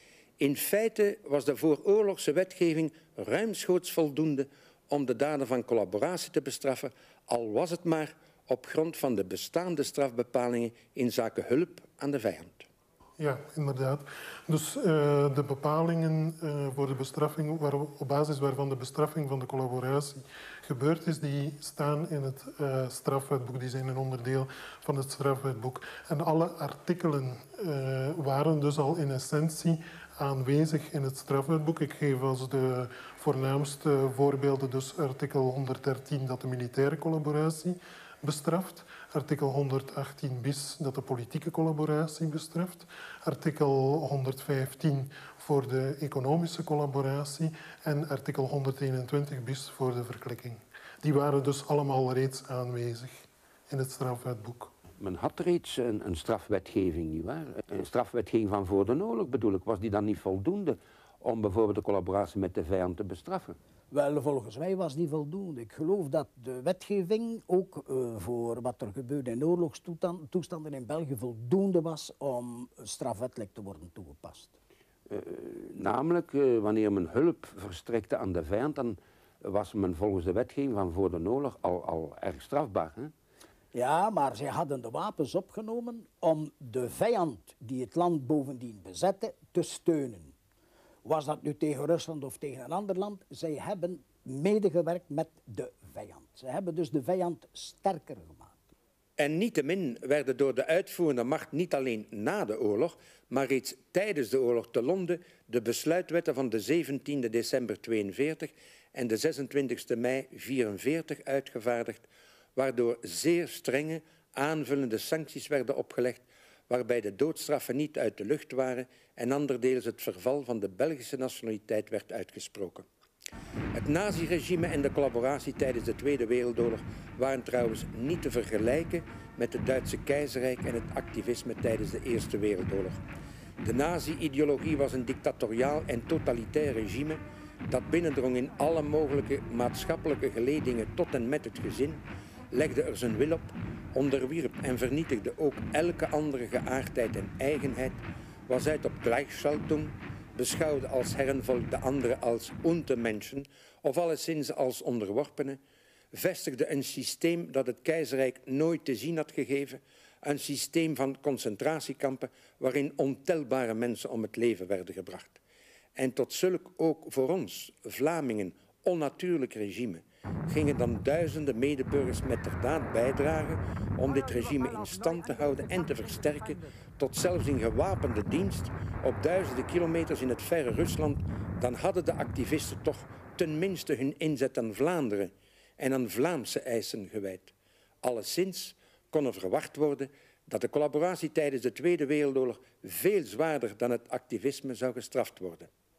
In feite was de vooroorlogse wetgeving ruimschoots voldoende om de daden van collaboratie te bestraffen, al was het maar op grond van de bestaande strafbepalingen in zaken hulp aan de vijand. Ja, inderdaad. Dus uh, de bepalingen uh, voor de bestraffing, waar, op basis waarvan de bestraffing van de collaboratie gebeurd is, die staan in het uh, strafwetboek. Die zijn een onderdeel van het strafwetboek. En alle artikelen uh, waren dus al in essentie aanwezig in het strafwetboek. Ik geef als de voornaamste voorbeelden dus artikel honderddertien dat de militaire collaboratie bestraft. Artikel honderdachttien bis dat de politieke collaboratie bestraft. Artikel honderdvijftien voor de economische collaboratie. En artikel honderdeenentwintig bis voor de verklikking. Die waren dus allemaal reeds aanwezig in het strafwetboek. Men had reeds een, een strafwetgeving, nietwaar? Een strafwetgeving van voor de oorlog bedoel ik. Was die dan niet voldoende om bijvoorbeeld de collaboratie met de vijand te bestraffen? Wel, volgens mij was die voldoende. Ik geloof dat de wetgeving ook uh, voor wat er gebeurde in oorlogstoestanden in België voldoende was om strafwettelijk te worden toegepast. Uh, namelijk, uh, wanneer men hulp verstrekte aan de vijand, dan was men volgens de wetgeving van voor de oorlog al, al erg strafbaar. Hè? Ja, maar zij hadden de wapens opgenomen om de vijand die het land bovendien bezette te steunen. Was dat nu tegen Rusland of tegen een ander land? Zij hebben medegewerkt met de vijand. Ze hebben dus de vijand sterker gemaakt. En niettemin werden door de uitvoerende macht niet alleen na de oorlog, maar reeds tijdens de oorlog te Londen de besluitwetten van de zeventiende december tweeënveertig en de zesentwintigste mei vierenveertig uitgevaardigd, waardoor zeer strenge aanvullende sancties werden opgelegd, waarbij de doodstraffen niet uit de lucht waren en anderdeels het verval van de Belgische nationaliteit werd uitgesproken. Het naziregime en de collaboratie tijdens de Tweede Wereldoorlog waren trouwens niet te vergelijken met het Duitse keizerrijk en het activisme tijdens de Eerste Wereldoorlog. De nazi-ideologie was een dictatoriaal en totalitair regime dat binnendrong in alle mogelijke maatschappelijke geledingen tot en met het gezin, legde er zijn wil op, onderwierp en vernietigde ook elke andere geaardheid en eigenheid, was uit op Gleichschaltung, beschouwde als herrenvolk de anderen als Untermenschen of alleszins als onderworpenen, vestigde een systeem dat het keizerrijk nooit te zien had gegeven, een systeem van concentratiekampen waarin ontelbare mensen om het leven werden gebracht. En tot zulk ook voor ons, Vlamingen, onnatuurlijk regime gingen dan duizenden medeburgers metterdaad bijdragen om dit regime in stand te houden en te versterken, tot zelfs in gewapende dienst op duizenden kilometers in het verre Rusland, dan hadden de activisten toch tenminste hun inzet aan Vlaanderen en aan Vlaamse eisen gewijd. Alleszins kon er verwacht worden dat de collaboratie tijdens de Tweede Wereldoorlog veel zwaarder dan het activisme zou gestraft worden.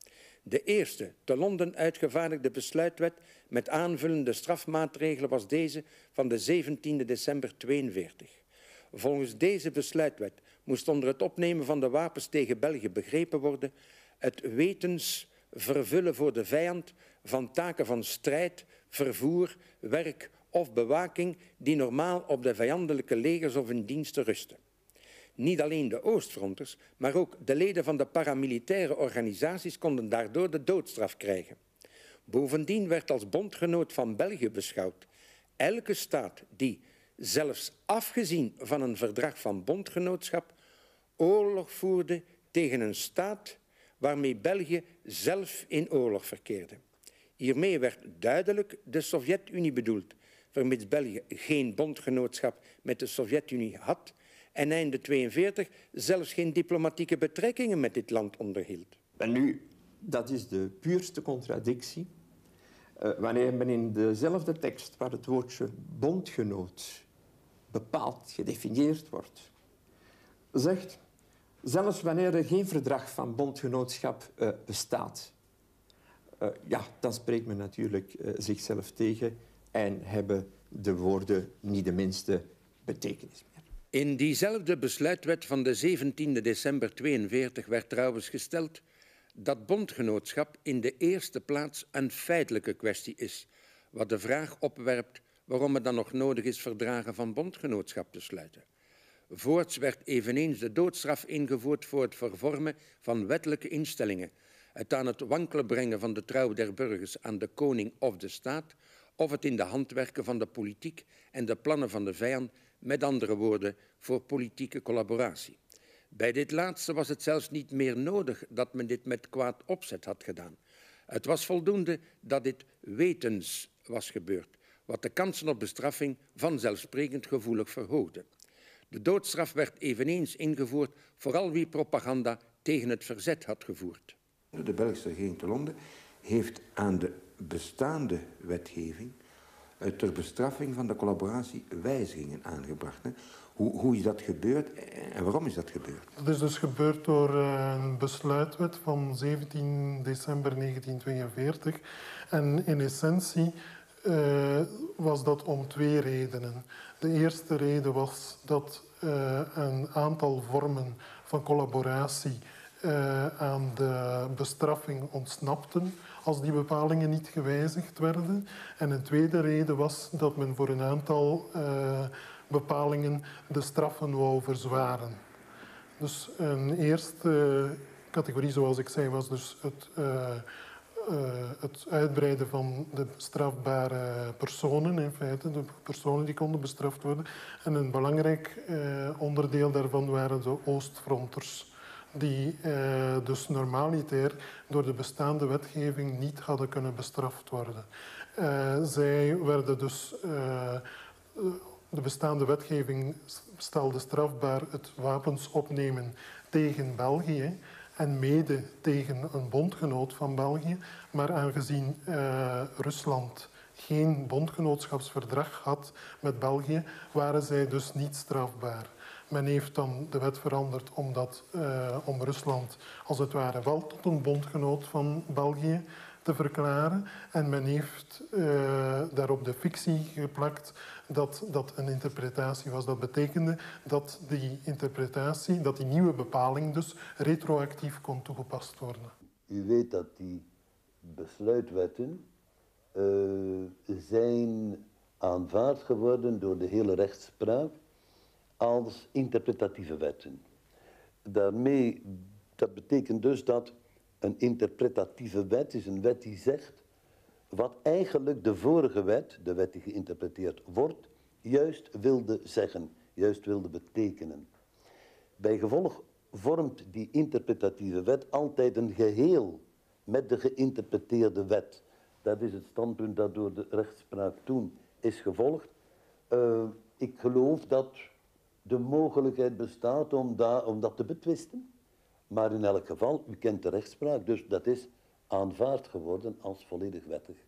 De eerste te Londen uitgevaardigde besluitwet met aanvullende strafmaatregelen was deze van de zeventiende december tweeënveertig. Volgens deze besluitwet moest onder het opnemen van de wapens tegen België begrepen worden het wetens vervullen voor de vijand van taken van strijd, vervoer, werk of bewaking die normaal op de vijandelijke legers of in diensten rusten. Niet alleen de Oostfronters, maar ook de leden van de paramilitaire organisaties konden daardoor de doodstraf krijgen. Bovendien werd als bondgenoot van België beschouwd elke staat die, zelfs afgezien van een verdrag van bondgenootschap, oorlog voerde tegen een staat waarmee België zelf in oorlog verkeerde. Hiermee werd duidelijk de Sovjet-Unie bedoeld, vermits België geen bondgenootschap met de Sovjet-Unie had en einde tweeënveertig zelfs geen diplomatieke betrekkingen met dit land onderhield. En nu, dat is de puurste contradictie. Uh, wanneer men in dezelfde tekst waar het woordje bondgenoot bepaald, gedefinieerd wordt, zegt, zelfs wanneer er geen verdrag van bondgenootschap uh, bestaat, uh, ja, dan spreekt men natuurlijk uh, zichzelf tegen en hebben de woorden niet de minste betekenis meer. In diezelfde besluitwet van de zeventiende december tweeënveertig werd trouwens gesteld dat bondgenootschap in de eerste plaats een feitelijke kwestie is, wat de vraag opwerpt waarom het dan nog nodig is verdragen van bondgenootschap te sluiten. Voorts werd eveneens de doodstraf ingevoerd voor het vervormen van wettelijke instellingen, het aan het wankelen brengen van de trouw der burgers aan de koning of de staat, of het in de hand werken van de politiek en de plannen van de vijand, met andere woorden, voor politieke collaboratie. Bij dit laatste was het zelfs niet meer nodig dat men dit met kwaad opzet had gedaan. Het was voldoende dat dit wetens was gebeurd, wat de kansen op bestraffing vanzelfsprekend gevoelig verhoogde. De doodstraf werd eveneens ingevoerd vooral wie propaganda tegen het verzet had gevoerd. De Belgische regering te Londen heeft aan de bestaande wetgeving ter bestraffing van de collaboratie wijzigingen aangebracht. Hè? Hoe, hoe is dat gebeurd en waarom is dat gebeurd? Dat is dus gebeurd door een besluitwet van zeventien december negentien tweeënveertig. En in essentie uh, was dat om twee redenen. De eerste reden was dat uh, een aantal vormen van collaboratie uh, aan de bestraffing ontsnapten als die bepalingen niet gewijzigd werden. En een tweede reden was dat men voor een aantal uh, bepalingen de straffen wou verzwaren. Dus een eerste categorie, zoals ik zei, was dus het, uh, uh, het uitbreiden van de strafbare personen, in feite, de personen die konden bestraft worden. En een belangrijk uh, onderdeel daarvan waren de Oostfronters, die uh, dus normaliter door de bestaande wetgeving niet hadden kunnen bestraft worden. Uh, zij werden dus... Uh, de bestaande wetgeving stelde strafbaar het wapens opnemen tegen België en mede tegen een bondgenoot van België. Maar aangezien uh, Rusland geen bondgenootschapsverdrag had met België, waren zij dus niet strafbaar. Men heeft dan de wet veranderd om, dat, uh, om Rusland als het ware wel tot een bondgenoot van België te verklaren. En men heeft uh, daarop de fictie geplakt dat dat een interpretatie was. Dat betekende dat die interpretatie, dat die nieuwe bepaling dus retroactief kon toegepast worden. U weet dat die besluitwetten uh, zijn aanvaard geworden door de hele rechtspraak als interpretatieve wetten. Daarmee, dat betekent dus dat een interpretatieve wet is een wet die zegt wat eigenlijk de vorige wet, de wet die geïnterpreteerd wordt, juist wilde zeggen, juist wilde betekenen. Bij gevolg vormt die interpretatieve wet altijd een geheel met de geïnterpreteerde wet. Dat is het standpunt dat door de rechtspraak toen is gevolgd. Uh, ik geloof dat de mogelijkheid bestaat om, da, om dat te betwisten. Maar in elk geval, u kent de rechtspraak, dus dat is aanvaard geworden als volledig wettig.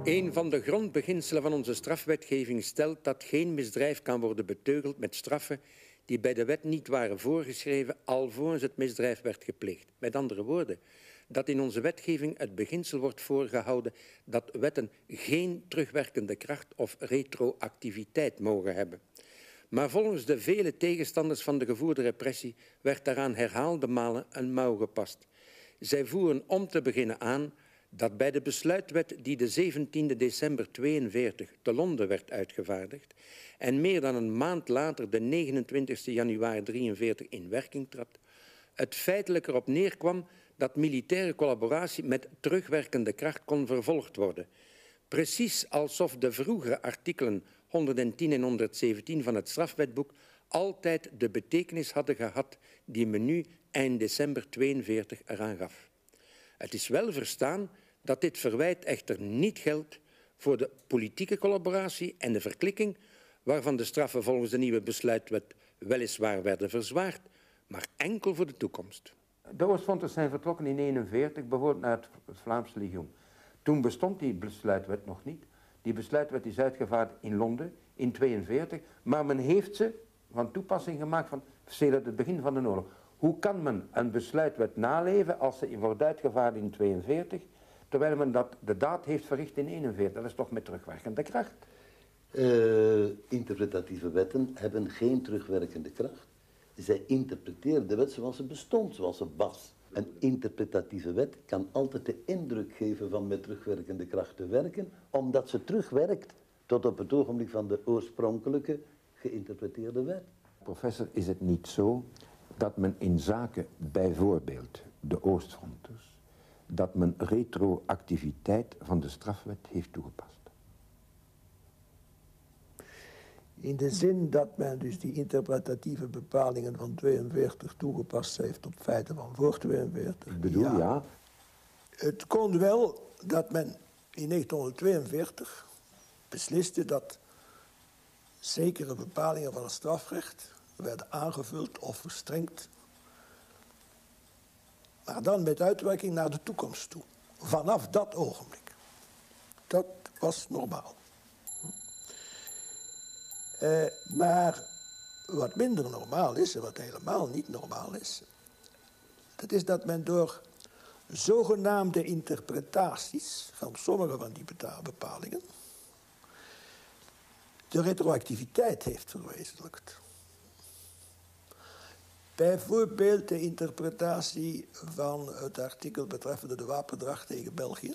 Een van de grondbeginselen van onze strafwetgeving stelt dat geen misdrijf kan worden beteugeld met straffen die bij de wet niet waren voorgeschreven alvorens het misdrijf werd gepleegd. Met andere woorden, dat in onze wetgeving het beginsel wordt voorgehouden dat wetten geen terugwerkende kracht of retroactiviteit mogen hebben. Maar volgens de vele tegenstanders van de gevoerde repressie werd daaraan herhaalde malen een mouw gepast. Zij voeren om te beginnen aan dat bij de besluitwet die de zeventiende december tweeënveertig te Londen werd uitgevaardigd en meer dan een maand later de negenentwintigste januari drieënveertig in werking trad, het feitelijk erop neerkwam dat militaire collaboratie met terugwerkende kracht kon vervolgd worden. Precies alsof de vroegere artikelen honderdtien en honderdzeventien van het strafwetboek altijd de betekenis hadden gehad die men nu eind december tweeënveertig eraan gaf. Het is wel verstaan dat dit verwijt echter niet geldt voor de politieke collaboratie en de verklikking, waarvan de straffen volgens de nieuwe besluitwet weliswaar werden verzwaard, maar enkel voor de toekomst. De Oostfronters zijn vertrokken in eenenveertig, bijvoorbeeld naar het Vlaamse legioen. Toen bestond die besluitwet nog niet. Die besluitwet is uitgevaardigd in Londen in tweeënveertig, maar men heeft ze van toepassing gemaakt van sedert het begin van de oorlog. Hoe kan men een besluitwet naleven als ze wordt uitgevaardigd in tweeënveertig, terwijl men dat, de daad heeft verricht in eenenveertig? Dat is toch met terugwerkende kracht? Uh, interpretatieve wetten hebben geen terugwerkende kracht. Zij interpreteren de wet zoals ze bestond, zoals ze was. Een interpretatieve wet kan altijd de indruk geven van met terugwerkende kracht te werken, omdat ze terugwerkt tot op het ogenblik van de oorspronkelijke geïnterpreteerde wet. Professor, is het niet zo dat men in zaken bijvoorbeeld de Oostfronters, dat men retroactiviteit van de strafwet heeft toegepast? In de zin dat men dus die interpretatieve bepalingen van tweeënveertig toegepast heeft op feiten van voor tweeënveertig. Ik bedoel, ja. ja. Het kon wel dat men in negentien besliste dat zekere bepalingen van het strafrecht werden aangevuld of verstrengd, maar dan met uitwerking naar de toekomst toe. Vanaf dat ogenblik. Dat was normaal. Uh, maar wat minder normaal is, en wat helemaal niet normaal is, dat is dat men door zogenaamde interpretaties van sommige van die bepalingen de retroactiviteit heeft verwezenlijkt. Bijvoorbeeld de interpretatie van het artikel betreffende de wapendracht tegen België.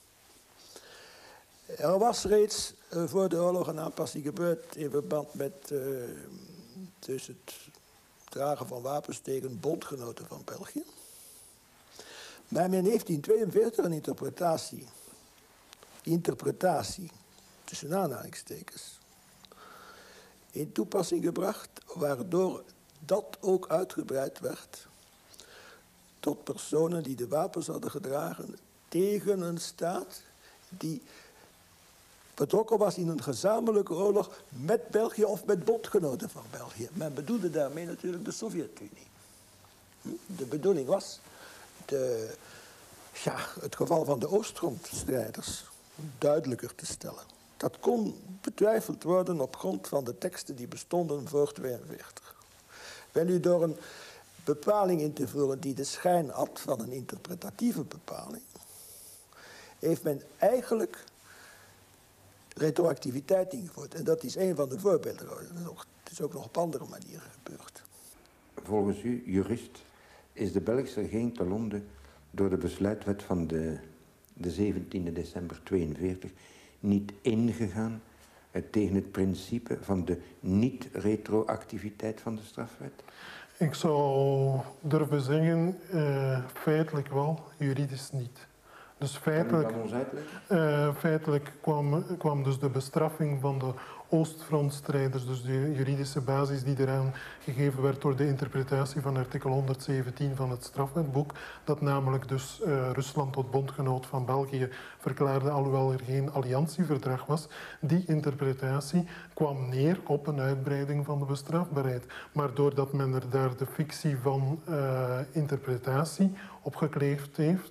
Er was reeds uh, voor de oorlog een aanpassing gebeurd in verband met uh, dus het dragen van wapens tegen bondgenoten van België. Maar men heeft in tweeënveertig een interpretatie, interpretatie tussen aanhalingstekens, in toepassing gebracht, waardoor dat ook uitgebreid werd tot personen die de wapens hadden gedragen tegen een staat die betrokken was in een gezamenlijke oorlog met België of met bondgenoten van België. Men bedoelde daarmee natuurlijk de Sovjet-Unie. De bedoeling was de, ja, het geval van de Oostfrontstrijders duidelijker te stellen. Dat kon betwijfeld worden op grond van de teksten die bestonden voor tweeënveertig. Wel nu door een bepaling in te voeren die de schijn had van een interpretatieve bepaling, heeft men eigenlijk retroactiviteit ingevoerd. En dat is een van de voorbeelden. Het is ook nog op andere manieren gebeurd. Volgens u, jurist, is de Belgische regering te Londen door de besluitwet van de, de zeventiende december tweeënveertig niet ingegaan eh, tegen het principe van de niet-retroactiviteit van de strafwet? Ik zou durven zeggen, uh, feitelijk wel, juridisch niet. Dus feitelijk, uh, feitelijk kwam, kwam dus de bestraffing van de Oostfrontstrijders, dus de juridische basis die eraan gegeven werd door de interpretatie van artikel honderdzeventien van het strafwetboek, dat namelijk dus uh, Rusland tot bondgenoot van België verklaarde, alhoewel er geen alliantieverdrag was. Die interpretatie kwam neer op een uitbreiding van de bestrafbaarheid. Maar doordat men er daar de fictie van uh, interpretatie op gekleefd heeft,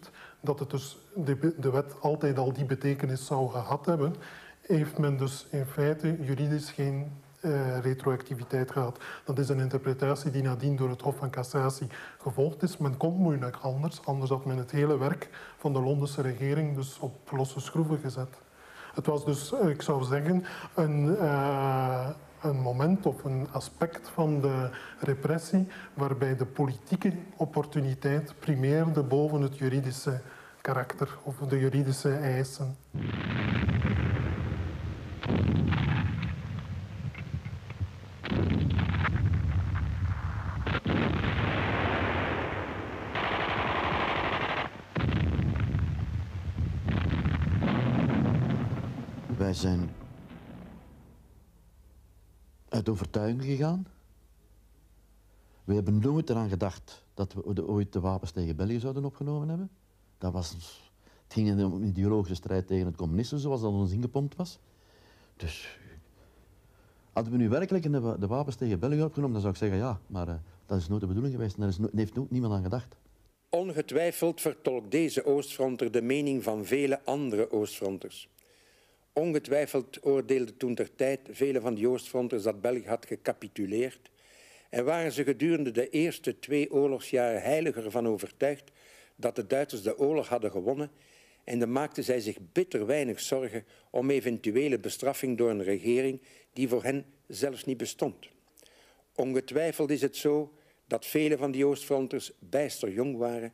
dat het dus de, de wet altijd al die betekenis zou gehad hebben, heeft men dus in feite juridisch geen uh, retroactiviteit gehad. Dat is een interpretatie die nadien door het Hof van Cassatie gevolgd is. Men kon moeilijk anders, anders had men het hele werk van de Londense regering dus op losse schroeven gezet. Het was dus, ik zou zeggen, een, uh, een moment of een aspect van de repressie waarbij de politieke opportuniteit primeerde boven het juridische karakter of de juridische eisen. Wij zijn uit overtuiging gegaan. We hebben nooit eraan gedacht dat we de, ooit de wapens tegen België zouden opgenomen hebben. Dat was, het ging om een ideologische strijd tegen het communisme, zoals dat ons ingepompt was. Dus hadden we nu werkelijk de, de wapens tegen België opgenomen, dan zou ik zeggen ja, maar uh, dat is nooit de bedoeling geweest en daar, is no, daar heeft ook niemand aan gedacht. Ongetwijfeld vertolkt deze Oostfronter de mening van vele andere Oostfronters. Ongetwijfeld oordeelden toentertijd vele van die Oostfronters dat België had gecapituleerd en waren ze gedurende de eerste twee oorlogsjaren heiliger van overtuigd dat de Duitsers de oorlog hadden gewonnen en dan maakten zij zich bitter weinig zorgen om eventuele bestraffing door een regering die voor hen zelfs niet bestond. Ongetwijfeld is het zo dat vele van die Oostfronters bijster jong waren,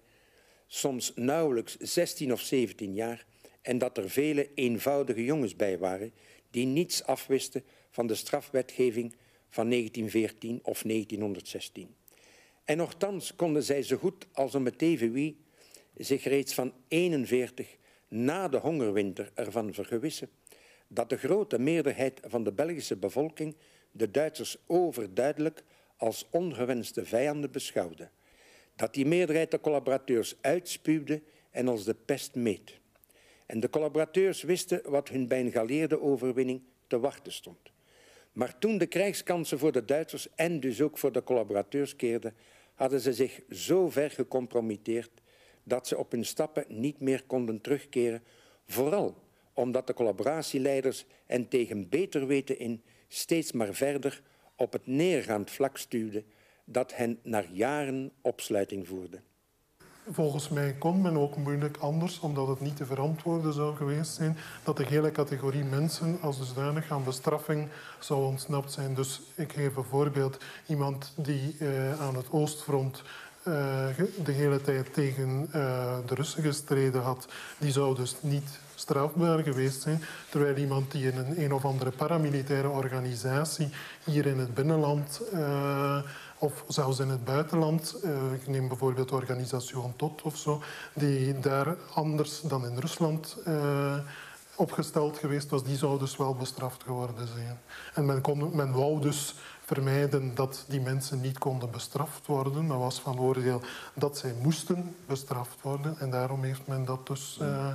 soms nauwelijks zestien of zeventien jaar, en dat er vele eenvoudige jongens bij waren die niets afwisten van de strafwetgeving van negentien veertien of negentienhonderdzestien. En nochtans konden zij zo goed als om het even wie zich reeds van eenenveertig na de hongerwinter ervan vergewissen dat de grote meerderheid van de Belgische bevolking de Duitsers overduidelijk als ongewenste vijanden beschouwde. Dat die meerderheid de collaborateurs uitspuwde en als de pest meet. En de collaborateurs wisten wat hun bij een geallieerde overwinning te wachten stond. Maar toen de krijgskansen voor de Duitsers en dus ook voor de collaborateurs keerden, hadden ze zich zo ver gecompromitteerd dat ze op hun stappen niet meer konden terugkeren, vooral omdat de collaboratieleiders hen tegen beter weten in steeds maar verder op het neergaand vlak stuwden dat hen naar jaren opsluiting voerde. Volgens mij kon men ook moeilijk anders, omdat het niet te verantwoorden zou geweest zijn, dat de hele categorie mensen als dusdanig aan bestraffing zou ontsnapt zijn. Dus ik geef een voorbeeld. Iemand die uh, aan het Oostfront uh, de hele tijd tegen uh, de Russen gestreden had, die zou dus niet strafbaar geweest zijn, terwijl iemand die in een, een of andere paramilitaire organisatie hier in het binnenland uh, of zelfs in het buitenland, uh, ik neem bijvoorbeeld de Organisation Tot of zo, die daar anders dan in Rusland uh, opgesteld geweest was, die zou dus wel bestraft geworden zijn. En men, kon, men wou dus vermijden dat die mensen niet konden bestraft worden. Men was van oordeel dat zij moesten bestraft worden en daarom heeft men dat dus, uh,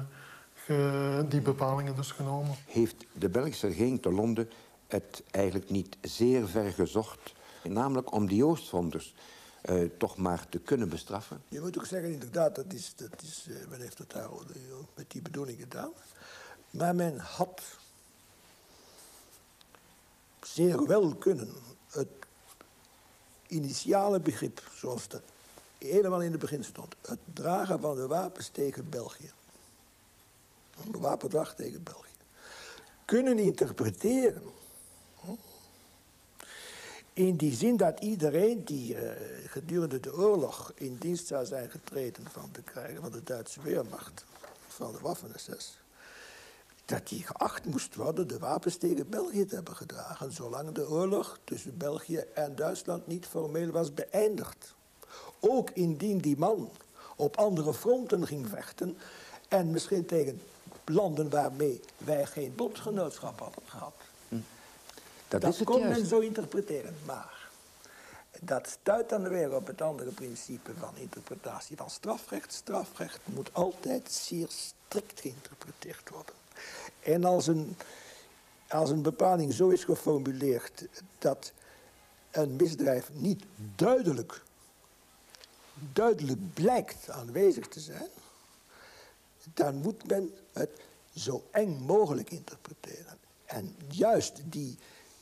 ge, die bepalingen dus genomen. Heeft de Belgische regering te Londen het eigenlijk niet zeer ver gezocht, namelijk om die Oostfronters uh, toch maar te kunnen bestraffen? Je moet ook zeggen, inderdaad, dat is, dat is, uh, men heeft het daar met die bedoeling gedaan. Maar men had zeer wel kunnen het initiale begrip, zoals dat helemaal in het begin stond, het dragen van de wapens tegen België, de wapendracht tegen België, kunnen interpreteren. In die zin dat iedereen die uh, gedurende de oorlog in dienst zou zijn getreden van de, krijgen van de Duitse Wehrmacht, van de Waffen-S S, dat die geacht moest worden de wapens tegen België te hebben gedragen, zolang de oorlog tussen België en Duitsland niet formeel was beëindigd. Ook indien die man op andere fronten ging vechten en misschien tegen landen waarmee wij geen bondgenootschap hadden gehad. Hm. Dat, dat is het kon juist. men zo interpreteren, maar dat stuit dan weer op het andere principe van interpretatie van strafrecht. Strafrecht moet altijd zeer strikt geïnterpreteerd worden. En als een, als een bepaling zo is geformuleerd dat een misdrijf niet duidelijk, duidelijk blijkt aanwezig te zijn, dan moet men het zo eng mogelijk interpreteren. En juist die,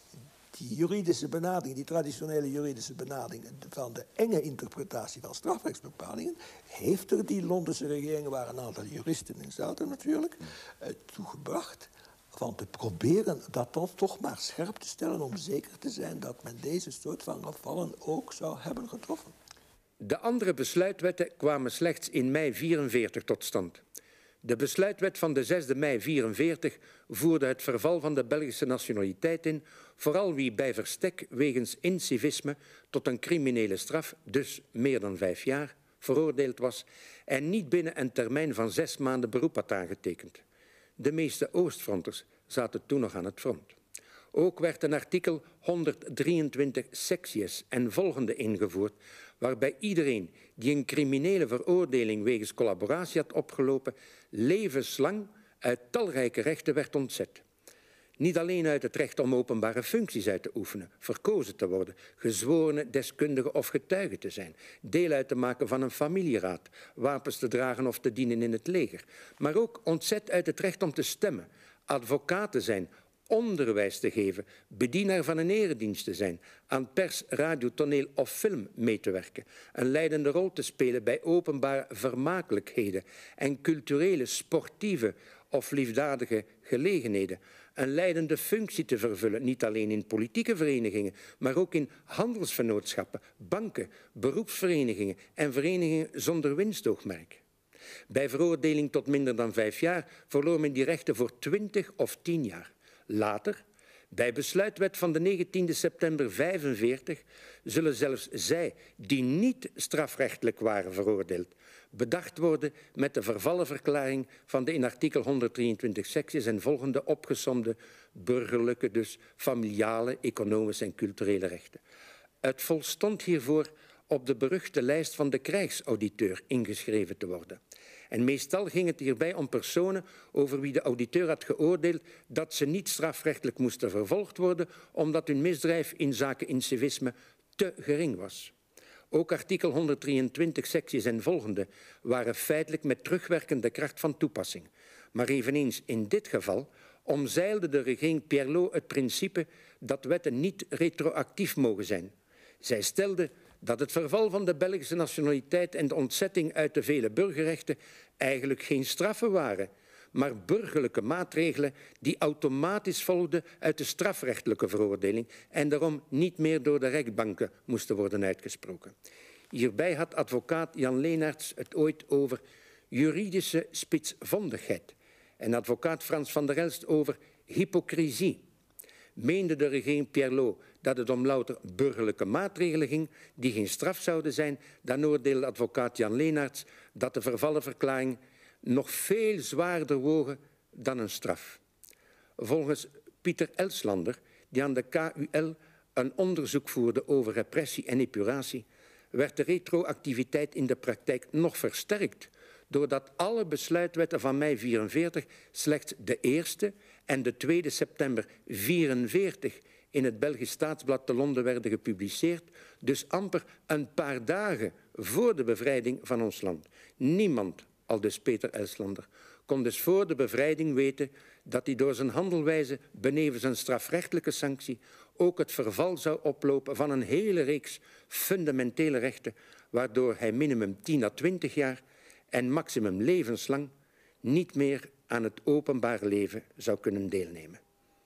die juridische benadering, die traditionele juridische benadering van de enge interpretatie van strafrechtsbepalingen, heeft er die Londense regering, waar een aantal juristen in zaten natuurlijk, toe gebracht van te proberen dat dan toch maar scherp te stellen om zeker te zijn dat men deze soort van gevallen ook zou hebben getroffen. De andere besluitwetten kwamen slechts in mei vierenveertig tot stand. De besluitwet van de zesde mei vierenveertig voerde het verval van de Belgische nationaliteit in, vooral wie bij verstek wegens incivisme tot een criminele straf, dus meer dan vijf jaar, veroordeeld was en niet binnen een termijn van zes maanden beroep had aangetekend. De meeste Oostfronters zaten toen nog aan het front. Ook werd een artikel honderddrieëntwintig secties en volgende ingevoerd, waarbij iedereen die een criminele veroordeling wegens collaboratie had opgelopen, levenslang uit talrijke rechten werd ontzet. Niet alleen uit het recht om openbare functies uit te oefenen, verkozen te worden, gezworene, deskundige of getuige te zijn, deel uit te maken van een familieraad, wapens te dragen of te dienen in het leger, maar ook ontzet uit het recht om te stemmen, advocaat te zijn, onderwijs te geven, bedienaar van een eredienst te zijn, aan pers, radio, toneel of film mee te werken, een leidende rol te spelen bij openbare vermakelijkheden en culturele, sportieve of liefdadige gelegenheden, een leidende functie te vervullen, niet alleen in politieke verenigingen, maar ook in handelsvennootschappen, banken, beroepsverenigingen en verenigingen zonder winstoogmerk. Bij veroordeling tot minder dan vijf jaar verloor men die rechten voor twintig of tien jaar. Later, bij besluitwet van de negentiende september vijfenveertig, zullen zelfs zij die niet strafrechtelijk waren veroordeeld, bedacht worden met de vervallenverklaring van de in artikel honderddrieëntwintig secties en volgende opgesomde burgerlijke, dus familiale, economische en culturele rechten. Het volstond hiervoor op de beruchte lijst van de krijgsauditeur ingeschreven te worden. En meestal ging het hierbij om personen over wie de auditeur had geoordeeld dat ze niet strafrechtelijk moesten vervolgd worden, omdat hun misdrijf in zaken incivisme te gering was. Ook artikel honderddrieëntwintig secties en volgende waren feitelijk met terugwerkende kracht van toepassing. Maar eveneens in dit geval omzeilde de regering Pierlot het principe dat wetten niet retroactief mogen zijn. Zij stelde dat het verval van de Belgische nationaliteit en de ontzetting uit de vele burgerrechten eigenlijk geen straffen waren, maar burgerlijke maatregelen die automatisch volgden uit de strafrechtelijke veroordeling en daarom niet meer door de rechtbanken moesten worden uitgesproken. Hierbij had advocaat Jan Leenaerts het ooit over juridische spitsvondigheid en advocaat Frans van der Elst over hypocrisie. Meende de regering Pierlot dat het om louter burgerlijke maatregelen ging die geen straf zouden zijn, dan oordeelde advocaat Jan Leenaerts dat de vervallenverklaring nog veel zwaarder wogen dan een straf. Volgens Pieter Elslander, die aan de K U L een onderzoek voerde over repressie en epuratie, werd de retroactiviteit in de praktijk nog versterkt, doordat alle besluitwetten van mei vierenveertig slechts de eerste en de tweede september vierenveertig in het Belgisch Staatsblad te Londen werden gepubliceerd, dus amper een paar dagen voor de bevrijding van ons land. Niemand, aldus Peter Elslander, kon dus voor de bevrijding weten dat hij door zijn handelwijze benevens een strafrechtelijke sanctie ook het verval zou oplopen van een hele reeks fundamentele rechten, waardoor hij minimum tien à twintig jaar en maximum levenslang niet meer aan het openbaar leven zou kunnen deelnemen.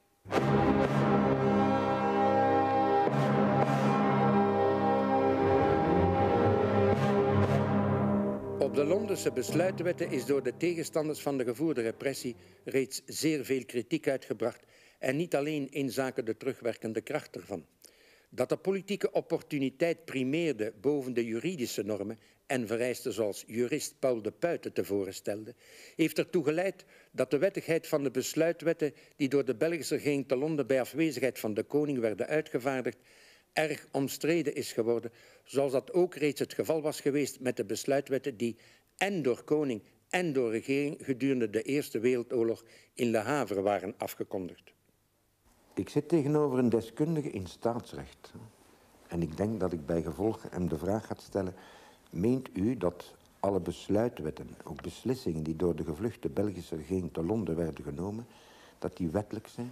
Op de Londense besluitwetten is door de tegenstanders van de gevoerde repressie reeds zeer veel kritiek uitgebracht en niet alleen inzake de terugwerkende kracht ervan. Dat de politieke opportuniteit primeerde boven de juridische normen en vereisten zoals jurist Paul de Puiten tevoren stelde, heeft ertoe geleid dat de wettigheid van de besluitwetten die door de Belgische regering te Londen bij afwezigheid van de koning werden uitgevaardigd, erg omstreden is geworden, zoals dat ook reeds het geval was geweest met de besluitwetten die en door koning en door regering gedurende de Eerste Wereldoorlog in Le Havre waren afgekondigd. Ik zit tegenover een deskundige in staatsrecht. En ik denk dat ik bij gevolg hem de vraag ga stellen, meent u dat alle besluitwetten, ook beslissingen die door de gevluchte Belgische regering te Londen werden genomen, dat die wettelijk zijn?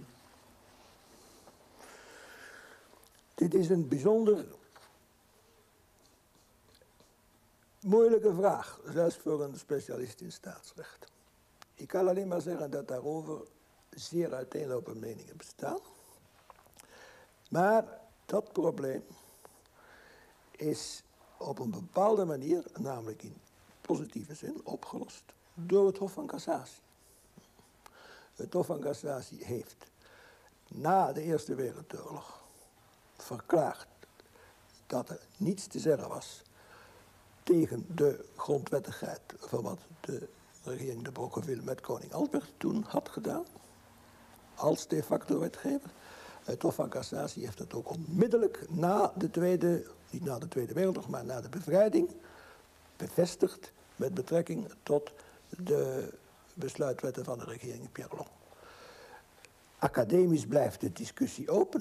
Dit is een bijzonder moeilijke vraag, zelfs voor een specialist in staatsrecht. Ik kan alleen maar zeggen dat daarover zeer uiteenlopende meningen bestaan. Maar dat probleem is op een bepaalde manier, namelijk in positieve zin, opgelost door het Hof van Cassatie. Het Hof van Cassatie heeft na de Eerste Wereldoorlog verklaard dat er niets te zeggen was tegen de grondwettigheid van wat de regering de Broqueville met koning Albert toen had gedaan, als de facto wetgever. Het Hof van Cassatie heeft dat ook onmiddellijk na de Tweede, niet na de Tweede Wereldoorlog, maar na de bevrijding, bevestigd met betrekking tot de besluitwetten van de regering Pierlon. Academisch blijft de discussie open.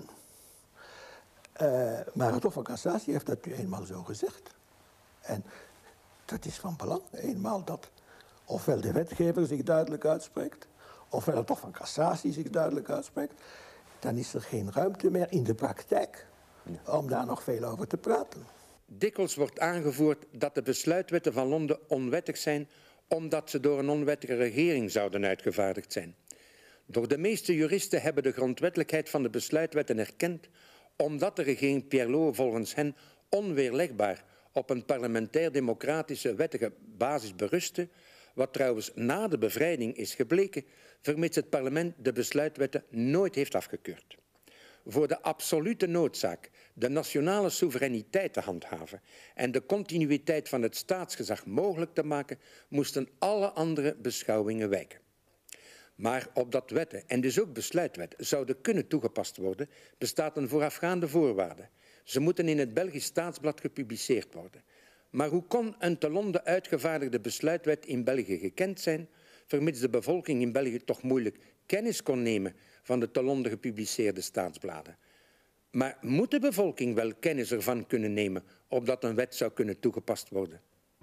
Uh, maar het Hof van Cassatie heeft dat nu eenmaal zo gezegd. En dat is van belang, eenmaal dat ofwel de wetgever zich duidelijk uitspreekt, ofwel het Hof van Cassatie zich duidelijk uitspreekt, dan is er geen ruimte meer in de praktijk om daar nog veel over te praten. Dikwijls wordt aangevoerd dat de besluitwetten van Londen onwettig zijn omdat ze door een onwettige regering zouden uitgevaardigd zijn. Door de meeste juristen hebben de grondwettelijkheid van de besluitwetten erkend omdat de regering Pierlot volgens hen onweerlegbaar op een parlementair-democratische wettige basis berustte, wat trouwens na de bevrijding is gebleken, vermits het parlement de besluitwetten nooit heeft afgekeurd. Voor de absolute noodzaak de nationale soevereiniteit te handhaven en de continuïteit van het staatsgezag mogelijk te maken, moesten alle andere beschouwingen wijken. Maar opdat wetten, en dus ook besluitwetten, zouden kunnen toegepast worden, bestaat een voorafgaande voorwaarde. Ze moeten in het Belgisch Staatsblad gepubliceerd worden. Maar hoe kon een te Londen uitgevaardigde besluitwet in België gekend zijn, vermits de bevolking in België toch moeilijk kennis kon nemen van de te Londen gepubliceerde staatsbladen? Maar moet de bevolking wel kennis ervan kunnen nemen, opdat een wet zou kunnen toegepast worden?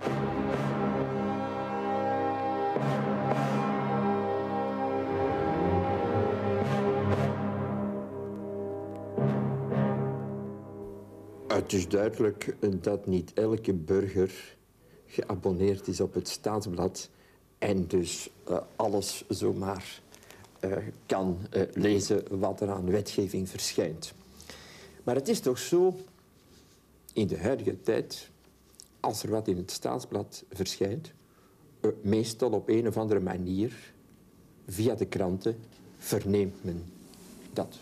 Het is duidelijk dat niet elke burger geabonneerd is op het Staatsblad en dus uh, alles zomaar uh, kan uh, lezen wat er aan wetgeving verschijnt. Maar het is toch zo, in de huidige tijd, als er wat in het Staatsblad verschijnt, uh, meestal op een of andere manier, via de kranten, verneemt men dat.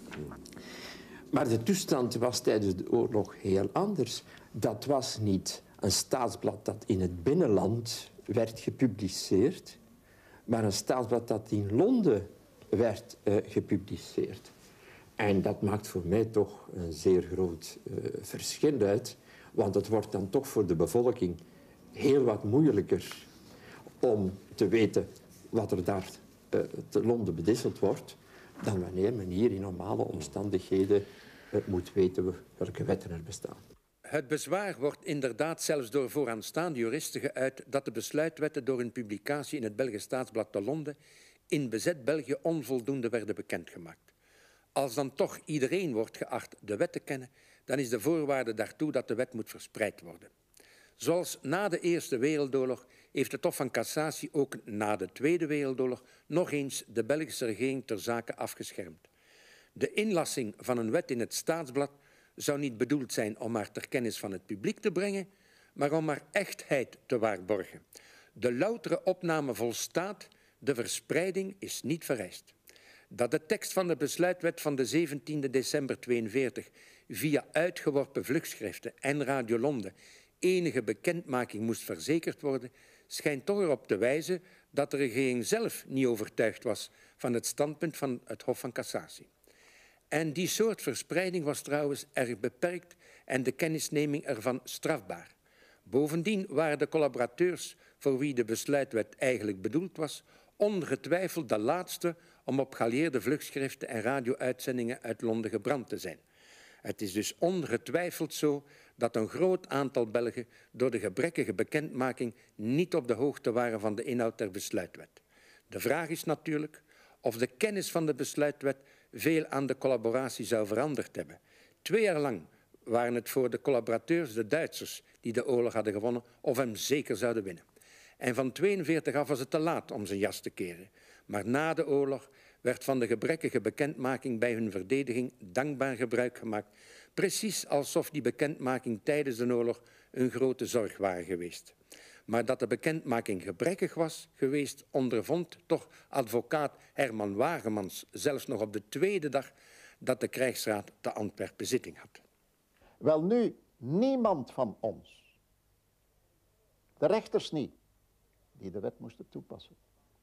Maar de toestand was tijdens de oorlog heel anders. Dat was niet een staatsblad dat in het binnenland werd gepubliceerd, maar een staatsblad dat in Londen werd uh, gepubliceerd. En dat maakt voor mij toch een zeer groot uh, verschil uit, want het wordt dan toch voor de bevolking heel wat moeilijker om te weten wat er daar uh, te Londen bedisseld wordt, dan wanneer men hier in normale omstandigheden uh, moet weten welke wetten er bestaan. Het bezwaar wordt inderdaad zelfs door vooraanstaande juristen geuit dat de besluitwetten door hun publicatie in het Belgisch Staatsblad te Londen in bezet België onvoldoende werden bekendgemaakt. Als dan toch iedereen wordt geacht de wet te kennen, dan is de voorwaarde daartoe dat de wet moet verspreid worden. Zoals na de Eerste Wereldoorlog heeft het Hof van Cassatie ook na de Tweede Wereldoorlog nog eens de Belgische regering ter zake afgeschermd. De inlassing van een wet in het Staatsblad zou niet bedoeld zijn om haar ter kennis van het publiek te brengen, maar om haar echtheid te waarborgen. De loutere opname volstaat, de verspreiding is niet vereist. Dat de tekst van de besluitwet van de zeventiende december tweeënveertig via uitgeworpen vluchtschriften en Radio Londen enige bekendmaking moest verzekerd worden, schijnt toch erop te wijzen dat de regering zelf niet overtuigd was van het standpunt van het Hof van Cassatie. En die soort verspreiding was trouwens erg beperkt en de kennisneming ervan strafbaar. Bovendien waren de collaborateurs voor wie de besluitwet eigenlijk bedoeld was, ongetwijfeld de laatste om op galeerde vluchtschriften en radio-uitzendingen uit Londen gebrand te zijn. Het is dus ongetwijfeld zo dat een groot aantal Belgen door de gebrekkige bekendmaking niet op de hoogte waren van de inhoud der besluitwet. De vraag is natuurlijk of de kennis van de besluitwet veel aan de collaboratie zou veranderd hebben. Twee jaar lang waren het voor de collaborateurs de Duitsers die de oorlog hadden gewonnen of hem zeker zouden winnen. En van tweeënveertig af was het te laat om zijn jas te keren. Maar na de oorlog werd van de gebrekkige bekendmaking bij hun verdediging dankbaar gebruik gemaakt, precies alsof die bekendmaking tijdens de oorlog een grote zorg waren geweest. Maar dat de bekendmaking gebrekkig was geweest, ondervond toch advocaat Herman Wagemans zelfs nog op de tweede dag dat de krijgsraad te Antwerpen zitting had. Wel nu, niemand van ons, de rechters niet, die de wet moesten toepassen,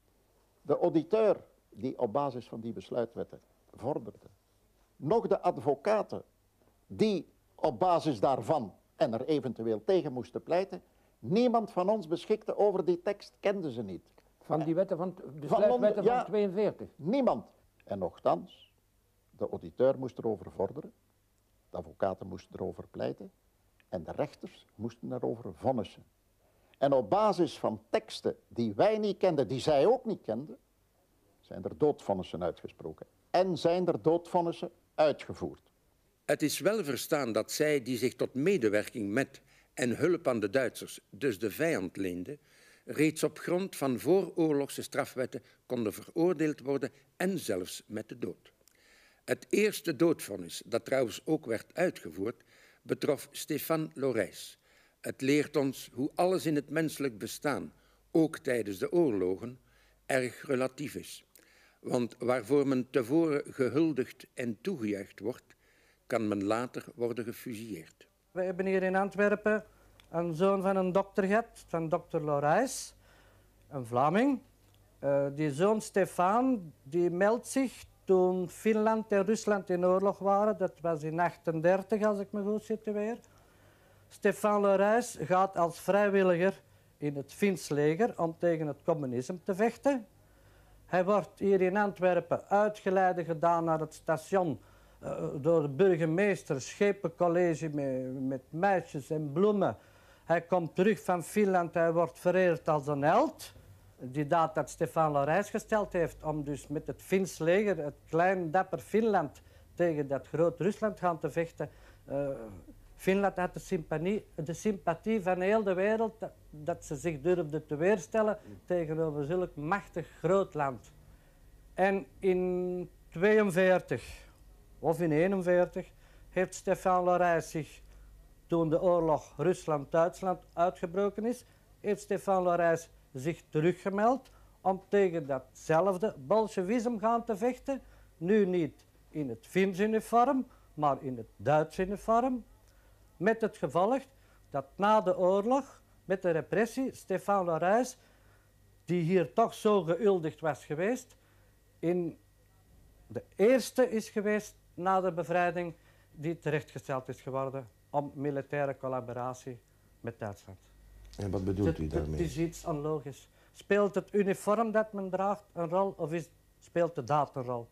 de auditeur die op basis van die besluitwetten vorderde, nog de advocaten die op basis daarvan en er eventueel tegen moesten pleiten, niemand van ons beschikte over die tekst, kende ze niet. Van die wetten van, besluitwetten van, ja, tweeënveertig? Niemand. En nochtans, de auditeur moest erover vorderen, de advocaten moesten erover pleiten en de rechters moesten erover vonnissen. En op basis van teksten die wij niet kenden, die zij ook niet kenden, zijn er doodvonnissen uitgesproken. En zijn er doodvonnissen uitgevoerd. Het is wel verstaan dat zij die zich tot medewerking met en hulp aan de Duitsers, dus de vijand leenden, reeds op grond van vooroorlogse strafwetten konden veroordeeld worden en zelfs met de dood. Het eerste doodvonnis, dat trouwens ook werd uitgevoerd, betrof Stéphane Lorijs. Het leert ons hoe alles in het menselijk bestaan, ook tijdens de oorlogen, erg relatief is. Want waarvoor men tevoren gehuldigd en toegejuicht wordt, kan men later worden gefusilleerd. We hebben hier in Antwerpen een zoon van een dokter gehad, van dokter Lorijs, een Vlaming. Uh, die zoon Stefan, die meldt zich toen Finland en Rusland in oorlog waren. Dat was in achtendertig, als ik me goed situeer. Stefan Lorijs gaat als vrijwilliger in het Fins leger om tegen het communisme te vechten. Hij wordt hier in Antwerpen uitgeleide gedaan naar het station uh, door de burgemeester, schepencollege met, met meisjes en bloemen. Hij komt terug van Finland, hij wordt vereerd als een held. Die daad dat Stefan Lorijs gesteld heeft om dus met het Fins leger, het klein dapper Finland, tegen dat groot Rusland gaan te vechten. Uh, Finland had de sympathie, de sympathie van heel de wereld dat, dat ze zich durfden te weerstellen tegenover zulk machtig groot land. En in tweeënveertig of in eenenveertig heeft Stefan Lorijs zich, toen de oorlog Rusland-Duitsland uitgebroken is, heeft Stefan Lorijs zich teruggemeld om tegen datzelfde bolsjewisme gaan te vechten. Nu niet in het Fins uniform, maar in het Duits uniform. Met het gevolg dat na de oorlog, met de repressie, Stefan Lorijs, die hier toch zo gehuldigd was geweest, in de eerste is geweest na de bevrijding die terechtgesteld is geworden om militaire collaboratie met Duitsland. En wat bedoelt u daarmee? Het is iets onlogisch. Speelt het uniform dat men draagt een rol of is, speelt de daad een rol?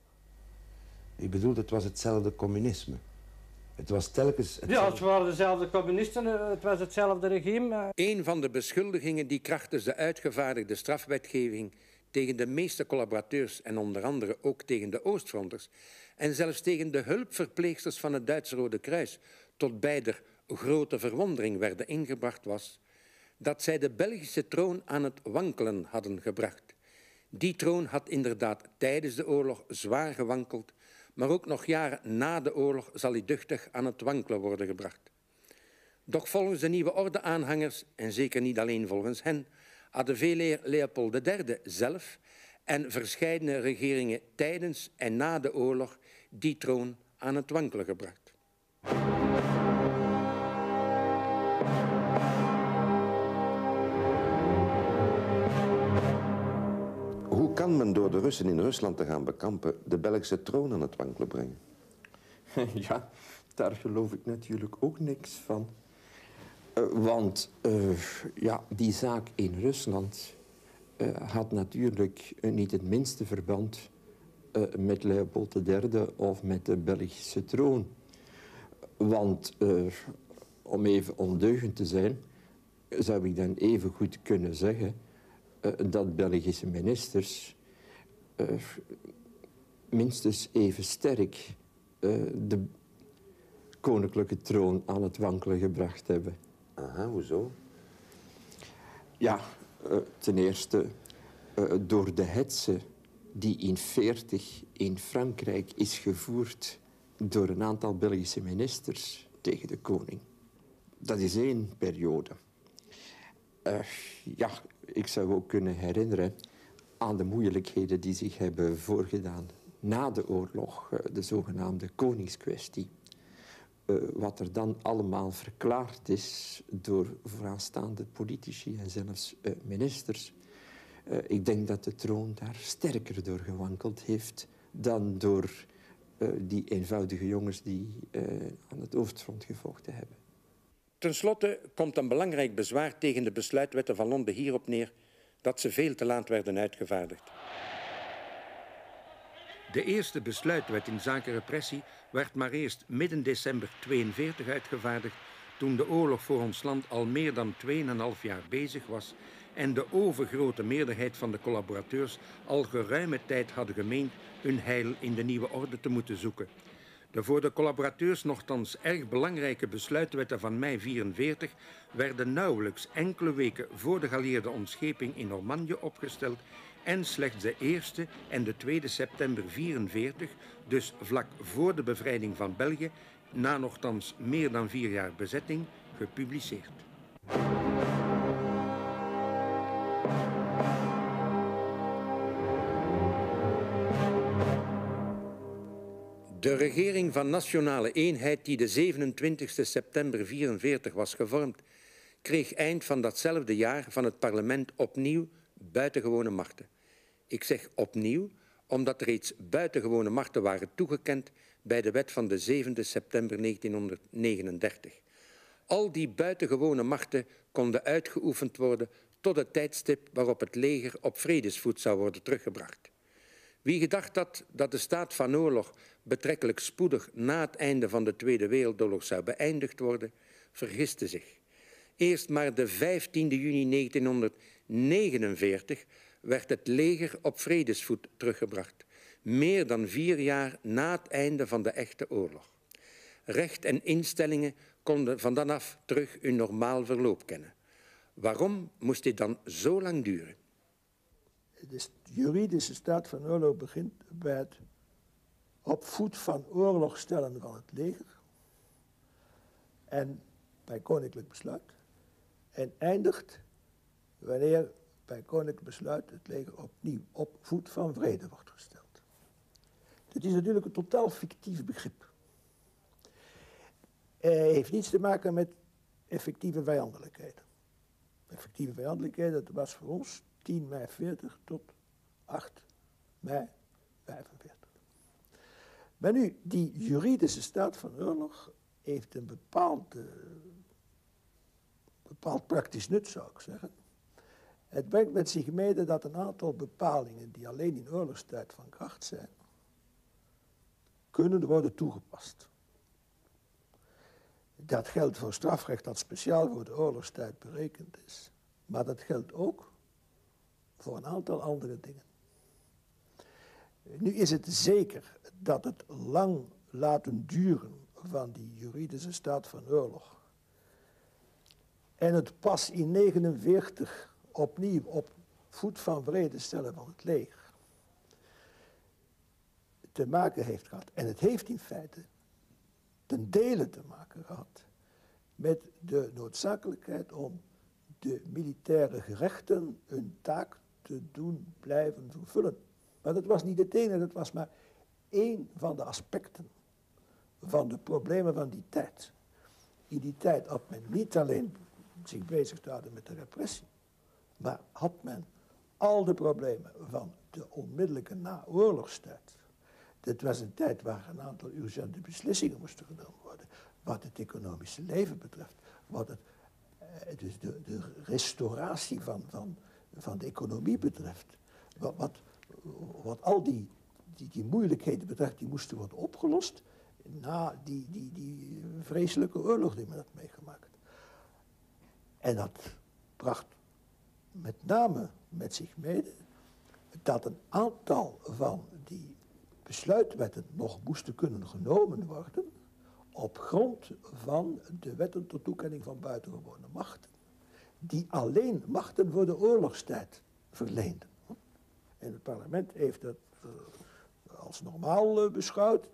Ik bedoel, het was hetzelfde communisme. Het was telkens hetzelfde... Ja, het waren dezelfde communisten, het was hetzelfde regime. Een van de beschuldigingen die krachtens de uitgevaardigde strafwetgeving tegen de meeste collaborateurs en onder andere ook tegen de Oostfronters en zelfs tegen de hulpverpleegsters van het Duitse Rode Kruis tot beider grote verwondering werden ingebracht was dat zij de Belgische troon aan het wankelen hadden gebracht. Die troon had inderdaad tijdens de oorlog zwaar gewankeld, maar ook nog jaren na de oorlog zal hij duchtig aan het wankelen worden gebracht. Doch volgens de nieuwe orde-aanhangers, en zeker niet alleen volgens hen, hadden veeleer Leopold de derde zelf en verscheidene regeringen tijdens en na de oorlog die troon aan het wankelen gebracht. Hoe kan men door de Russen in Rusland te gaan bekampen de Belgische troon aan het wankelen brengen? Ja, daar geloof ik natuurlijk ook niks van. Uh, want uh, ja, die zaak in Rusland uh, had natuurlijk uh, niet het minste verband uh, met Leopold de derde of met de Belgische troon. Want uh, om even ondeugend te zijn, zou ik dan even goed kunnen zeggen uh, dat Belgische ministers uh, minstens even sterk uh, de koninklijke troon aan het wankelen gebracht hebben. Aha, hoezo? Ja, uh, ten eerste uh, door de hetze die in veertig in Frankrijk is gevoerd door een aantal Belgische ministers tegen de koning. Dat is één periode. Uh, ja, ik zou ook kunnen herinneren aan de moeilijkheden die zich hebben voorgedaan na de oorlog, uh, de zogenaamde koningskwestie. Uh, wat er dan allemaal verklaard is door vooraanstaande politici en zelfs uh, ministers. Uh, ik denk dat de troon daar sterker door gewankeld heeft dan door uh, die eenvoudige jongens die uh, aan het Oostfront gevochten hebben. Ten slotte komt een belangrijk bezwaar tegen de besluitwetten van Londen hierop neer dat ze veel te laat werden uitgevaardigd. De eerste besluitwet in zaken repressie werd maar eerst midden december tweeënveertig uitgevaardigd, toen de oorlog voor ons land al meer dan tweeënhalf jaar bezig was en de overgrote meerderheid van de collaborateurs al geruime tijd hadden gemeend hun heil in de nieuwe orde te moeten zoeken. De voor de collaborateurs nochtans erg belangrijke besluitwetten van mei vierenveertig werden nauwelijks enkele weken voor de geallieerde ontscheping in Normandië opgesteld en slechts de eerste en de tweede september vierenveertig, dus vlak voor de bevrijding van België, na nochtans meer dan vier jaar bezetting, gepubliceerd. De regering van Nationale Eenheid, die de zevenentwintigste september vierenveertig was gevormd, kreeg eind van datzelfde jaar van het parlement opnieuw buitengewone machten. Ik zeg opnieuw, omdat er reeds buitengewone machten waren toegekend bij de wet van de zevende september negentienhonderdnegenendertig. Al die buitengewone machten konden uitgeoefend worden tot het tijdstip waarop het leger op vredesvoet zou worden teruggebracht. Wie gedacht had dat de staat van oorlog betrekkelijk spoedig na het einde van de Tweede Wereldoorlog zou beëindigd worden, vergiste zich. Eerst maar de vijftiende juni negentienhonderdnegenenveertig werd het leger op vredesvoet teruggebracht, meer dan vier jaar na het einde van de echte oorlog. Recht en instellingen konden van dan af terug hun normaal verloop kennen. Waarom moest dit dan zo lang duren? De juridische staat van oorlog begint bij het op voet van oorlog stellen van het leger en bij koninklijk besluit en eindigt wanneer bij koninklijk besluit het leger opnieuw op voet van vrede wordt gesteld. Dit is natuurlijk een totaal fictief begrip. Het heeft niets te maken met effectieve vijandelijkheden. Effectieve vijandelijkheden, dat was voor ons tien mei veertig tot acht mei vijfenveertig. Maar nu, die juridische staat van oorlog heeft een bepaald, uh, bepaald praktisch nut, zou ik zeggen. Het brengt met zich mede dat een aantal bepalingen die alleen in oorlogstijd van kracht zijn, kunnen worden toegepast. Dat geldt voor strafrecht dat speciaal voor de oorlogstijd berekend is, maar dat geldt ook voor een aantal andere dingen. Nu is het zeker dat het lang laten duren van die juridische staat van oorlog en het pas in negentien negenenveertig opnieuw op voet van vrede stellen van het leger te maken heeft gehad. En het heeft in feite ten dele te maken gehad met de noodzakelijkheid om de militaire gerechten hun taak te doen blijven vervullen. Maar dat was niet het ene, dat was maar één van de aspecten van de problemen van die tijd. In die tijd had men niet alleen zich bezig te houden met de repressie, maar had men al de problemen van de onmiddellijke naoorlogstijd. Dit was een tijd waar een aantal urgente beslissingen moesten genomen worden, wat het economische leven betreft, wat het, dus de, de restauratie van, van, van de economie betreft, wat, wat, wat al die, die, die moeilijkheden betreft, die moesten worden opgelost. na die, die, die vreselijke oorlog die men had meegemaakt. En dat bracht met name met zich mede dat een aantal van die besluitwetten nog moesten kunnen genomen worden op grond van de wetten tot toekenning van buitengewone machten, die alleen machten voor de oorlogstijd verleenden. En het parlement heeft dat uh, als normaal uh, beschouwd.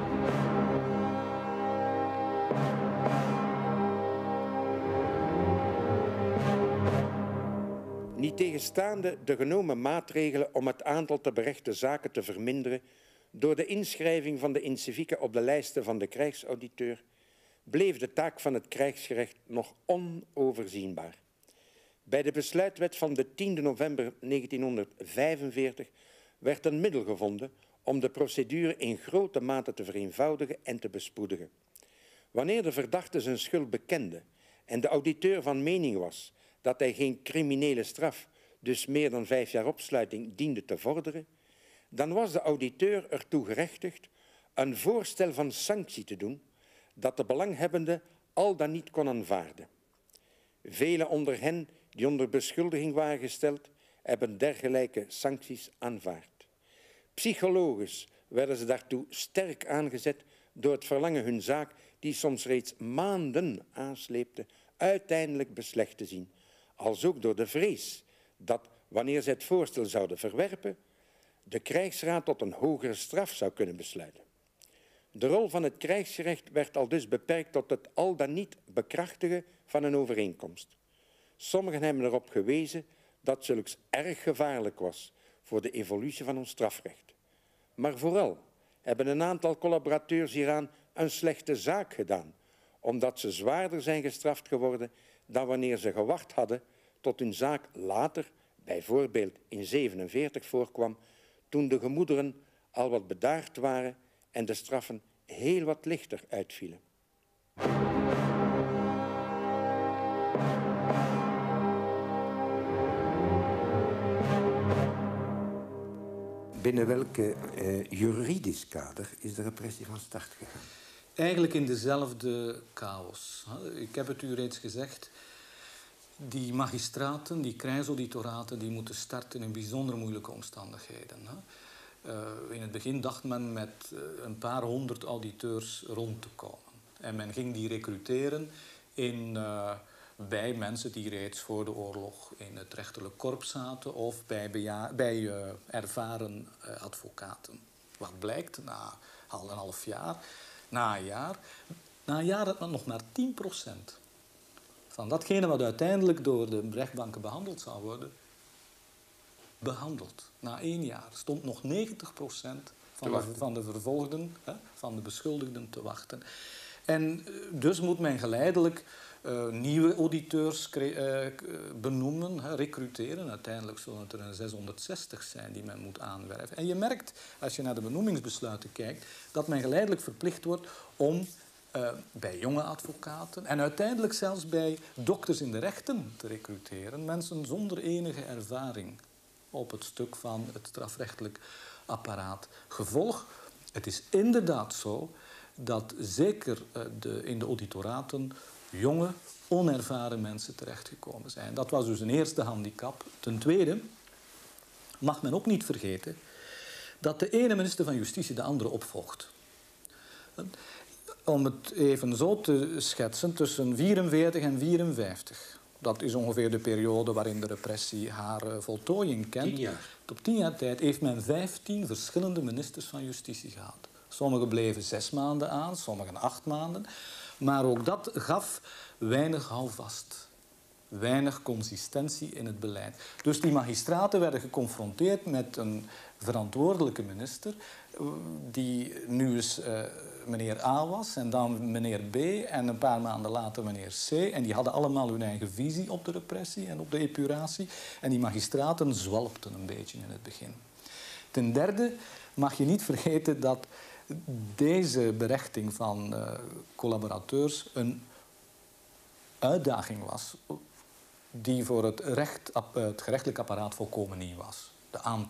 Niettegenstaande de genomen maatregelen om het aantal te berechte zaken te verminderen door de inschrijving van de incivieken op de lijsten van de krijgsauditeur, bleef de taak van het krijgsgerecht nog onoverzienbaar. Bij de besluitwet van de tiende november negentienhonderdvijfenveertig werd een middel gevonden om de procedure in grote mate te vereenvoudigen en te bespoedigen. Wanneer de verdachte zijn schuld bekende en de auditeur van mening was dat hij geen criminele straf, dus meer dan vijf jaar opsluiting, diende te vorderen, dan was de auditeur ertoe gerechtigd een voorstel van sanctie te doen dat de belanghebbende al dan niet kon aanvaarden. Velen onder hen die onder beschuldiging waren gesteld, hebben dergelijke sancties aanvaard. Psychologisch werden ze daartoe sterk aangezet door het verlangen hun zaak, die soms reeds maanden aansleepte, uiteindelijk beslecht te zien, als ook door de vrees dat, wanneer zij het voorstel zouden verwerpen, de krijgsraad tot een hogere straf zou kunnen besluiten. De rol van het krijgsgerecht werd aldus beperkt tot het al dan niet bekrachtigen van een overeenkomst. Sommigen hebben erop gewezen dat zulks erg gevaarlijk was voor de evolutie van ons strafrecht. Maar vooral hebben een aantal collaborateurs hieraan een slechte zaak gedaan, omdat ze zwaarder zijn gestraft geworden dan wanneer ze gewacht hadden tot hun zaak later, bijvoorbeeld in zevenenveertig, voorkwam, toen de gemoederen al wat bedaard waren en de straffen heel wat lichter uitvielen. Binnen welke uh, juridisch kader is de repressie van start gegaan? Eigenlijk in dezelfde chaos. Ik heb het u reeds gezegd. Die magistraten, die krijgsauditoraten, die moeten starten in bijzonder moeilijke omstandigheden. Uh, in het begin dacht men met uh, een paar honderd auditeurs rond te komen. En men ging die recruteren in, uh, bij mensen die reeds voor de oorlog in het rechterlijk korps zaten of bij, beja- bij uh, ervaren uh, advocaten. Wat blijkt na al een half jaar, na een jaar, na een jaar had men nog maar tien procent van datgene wat uiteindelijk door de rechtbanken behandeld zou worden, behandeld. Na één jaar stond nog negentig procent van de, van de vervolgden, hè, van de beschuldigden te wachten. En dus moet men geleidelijk uh, nieuwe auditeurs uh, benoemen, hè, recruteren. Uiteindelijk zullen het er een zeshonderdzestig zijn die men moet aanwerven. En je merkt, als je naar de benoemingsbesluiten kijkt, dat men geleidelijk verplicht wordt om Uh, bij jonge advocaten en uiteindelijk zelfs bij dokters in de rechten te recruteren. Mensen zonder enige ervaring op het stuk van het strafrechtelijk apparaat. Gevolg, het is inderdaad zo dat zeker uh, de, in de auditoraten jonge, onervaren mensen terechtgekomen zijn. Dat was dus een eerste handicap. Ten tweede mag men ook niet vergeten dat de ene minister van Justitie de andere opvolgt. Om het even zo te schetsen, tussen vierenveertig en vierenvijftig. Dat is ongeveer de periode waarin de repressie haar uh, voltooiing kent. Tien jaar. Op tien jaar tijd heeft men vijftien verschillende ministers van Justitie gehad. Sommigen bleven zes maanden aan, sommigen acht maanden. Maar ook dat gaf weinig houvast. Weinig consistentie in het beleid. Dus die magistraten werden geconfronteerd met een verantwoordelijke minister die nu eens uh, meneer A was en dan meneer B en een paar maanden later meneer C. En die hadden allemaal hun eigen visie op de repressie en op de epuratie. En die magistraten zwalpten een beetje in het begin. Ten derde mag je niet vergeten dat deze berechting van uh, collaborateurs een uitdaging was die voor het, recht, het gerechtelijk apparaat volkomen nieuw was. De aantallen.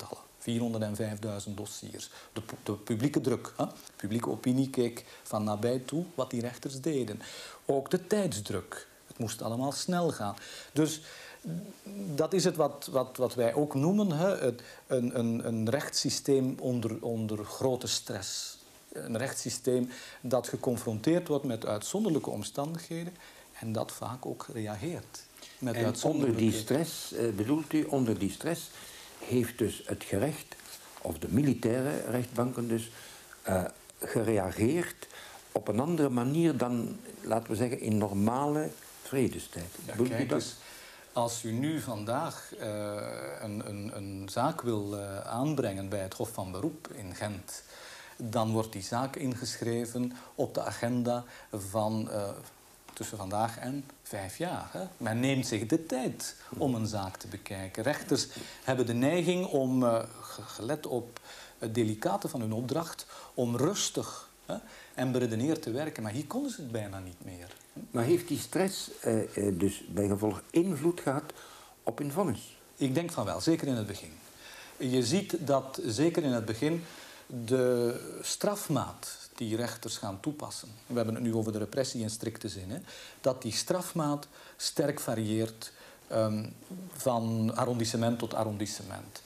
vierhonderdvijfduizend dossiers. De, de publieke druk, hè? De publieke opinie keek van nabij toe wat die rechters deden. Ook de tijdsdruk. Het moest allemaal snel gaan. Dus dat is het wat, wat, wat wij ook noemen, hè? Het, een, een, een rechtssysteem onder, onder grote stress. Een rechtssysteem dat geconfronteerd wordt met uitzonderlijke omstandigheden en dat vaak ook reageert. Met en onder die stress, eh, bedoelt u, onder die stress heeft dus het gerecht, of de militaire rechtbanken dus, uh, gereageerd op een andere manier dan, laten we zeggen, in normale vredestijd. Ja, kijk eens, als u nu vandaag uh, een, een, een zaak wil uh, aanbrengen bij het Hof van Beroep in Gent, dan wordt die zaak ingeschreven op de agenda van uh, tussen vandaag en vijf jaar. Hè? Men neemt zich de tijd om een zaak te bekijken. Rechters hebben de neiging om, uh, gelet op het delicate van hun opdracht, om rustig hè, en beredeneerd te werken. Maar hier konden ze het bijna niet meer. Maar heeft die stress uh, uh, dus bij gevolg invloed gehad op hun vonnis? Ik denk van wel, zeker in het begin. Je ziet dat zeker in het begin de strafmaat die rechters gaan toepassen, we hebben het nu over de repressie in strikte zin, hè, dat die strafmaat sterk varieert um, van arrondissement tot arrondissement.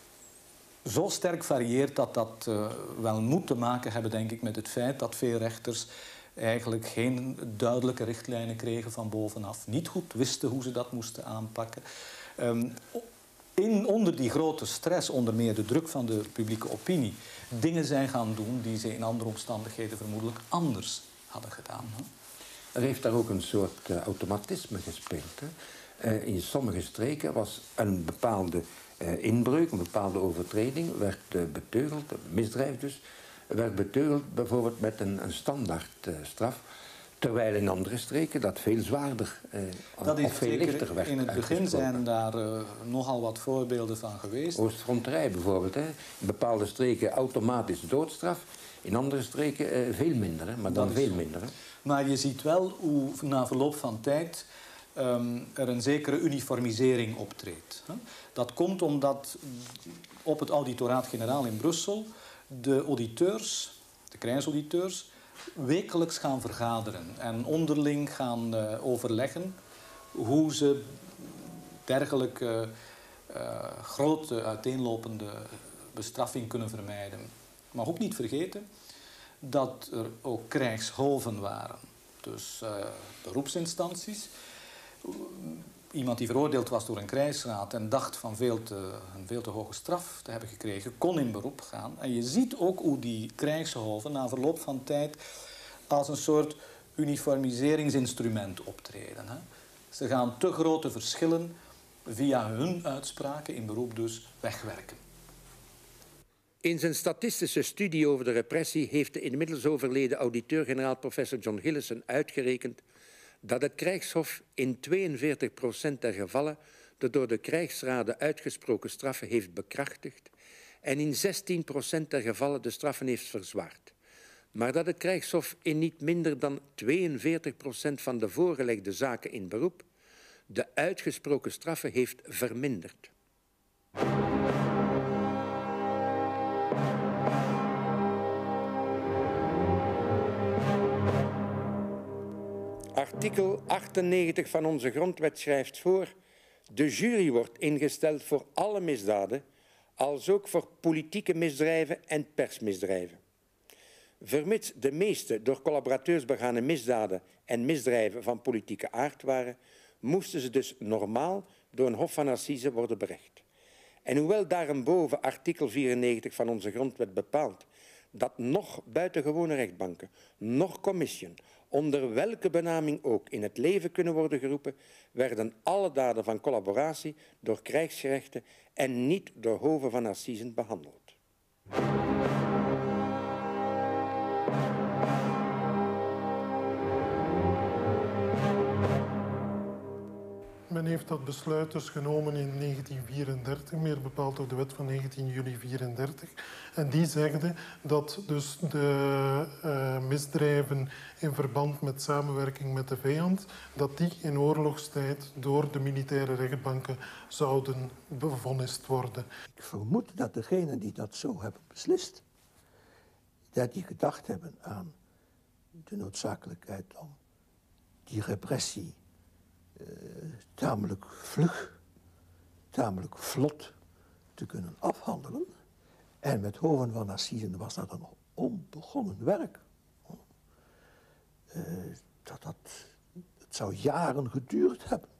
Zo sterk varieert dat dat uh, wel moet te maken hebben, denk ik, met het feit dat veel rechters eigenlijk geen duidelijke richtlijnen kregen van bovenaf, niet goed wisten hoe ze dat moesten aanpakken. Um, In, onder die grote stress, onder meer de druk van de publieke opinie, dingen zijn gaan doen die ze in andere omstandigheden vermoedelijk anders hadden gedaan. Hè? Er heeft daar ook een soort uh, automatisme gespeeld. Hè? Uh, in sommige streken was een bepaalde uh, inbreuk, een bepaalde overtreding, werd uh, beteugeld, misdrijf dus, werd beteugeld bijvoorbeeld met een, een standaard uh, straf. Terwijl in andere streken dat veel zwaarder eh, dat of veel lichter werd. In het begin zijn daar uh, nogal wat voorbeelden van geweest. Oostfronterij bijvoorbeeld. Hè. In bepaalde streken automatisch doodstraf. In andere streken eh, veel minder, hè, maar dan dat veel minder. Hè. Maar je ziet wel hoe na verloop van tijd um, er een zekere uniformisering optreedt. Hè. Dat komt omdat op het auditoraat-generaal in Brussel de auditeurs, de krijgsauditeurs, wekelijks gaan vergaderen en onderling gaan uh, overleggen hoe ze dergelijke uh, grote uiteenlopende bestraffing kunnen vermijden. Maar ook niet vergeten dat er ook krijgshoven waren. Dus uh, beroepsinstanties. Iemand die veroordeeld was door een krijgsraad en dacht van veel te, een veel te hoge straf te hebben gekregen, kon in beroep gaan. En je ziet ook hoe die krijgshoven na verloop van tijd als een soort uniformiseringsinstrument optreden. Hè. Ze gaan te grote verschillen via hun uitspraken, in beroep dus, wegwerken. In zijn statistische studie over de repressie heeft de inmiddels overleden auditeur-generaal professor John Hillison uitgerekend dat het krijgshof in tweeënveertig procent der gevallen de door de krijgsraden uitgesproken straffen heeft bekrachtigd en in zestien procent der gevallen de straffen heeft verzwaard. Maar dat het krijgshof in niet minder dan tweeënveertig procent van de voorgelegde zaken in beroep de uitgesproken straffen heeft verminderd. Artikel achtennegentig van onze grondwet schrijft voor: de jury wordt ingesteld voor alle misdaden, als ook voor politieke misdrijven en persmisdrijven. Vermits de meeste door collaborateurs begane misdaden en misdrijven van politieke aard waren, moesten ze dus normaal door een hof van assise worden berecht. En hoewel daarenboven artikel vierennegentig van onze grondwet bepaalt dat nog buitengewone rechtbanken, nog commissiën, onder welke benaming ook in het leven kunnen worden geroepen, werden alle daden van collaboratie door krijgsgerechten en niet door hoven van assisen behandeld. men heeft dat besluit dus genomen in negentien vierendertig, meer bepaald door de wet van negentien juli vierendertig. En die zegde dat dus de uh, misdrijven in verband met samenwerking met de vijand, dat die in oorlogstijd door de militaire rechtbanken zouden bevonnist worden. Ik vermoed dat degenen die dat zo hebben beslist, dat die gedacht hebben aan de noodzakelijkheid om die repressie uh, tamelijk vlug, tamelijk vlot te kunnen afhandelen. En met Hoven van Assisen was dat een onbegonnen werk. Uh, dat, dat, het zou jaren geduurd hebben.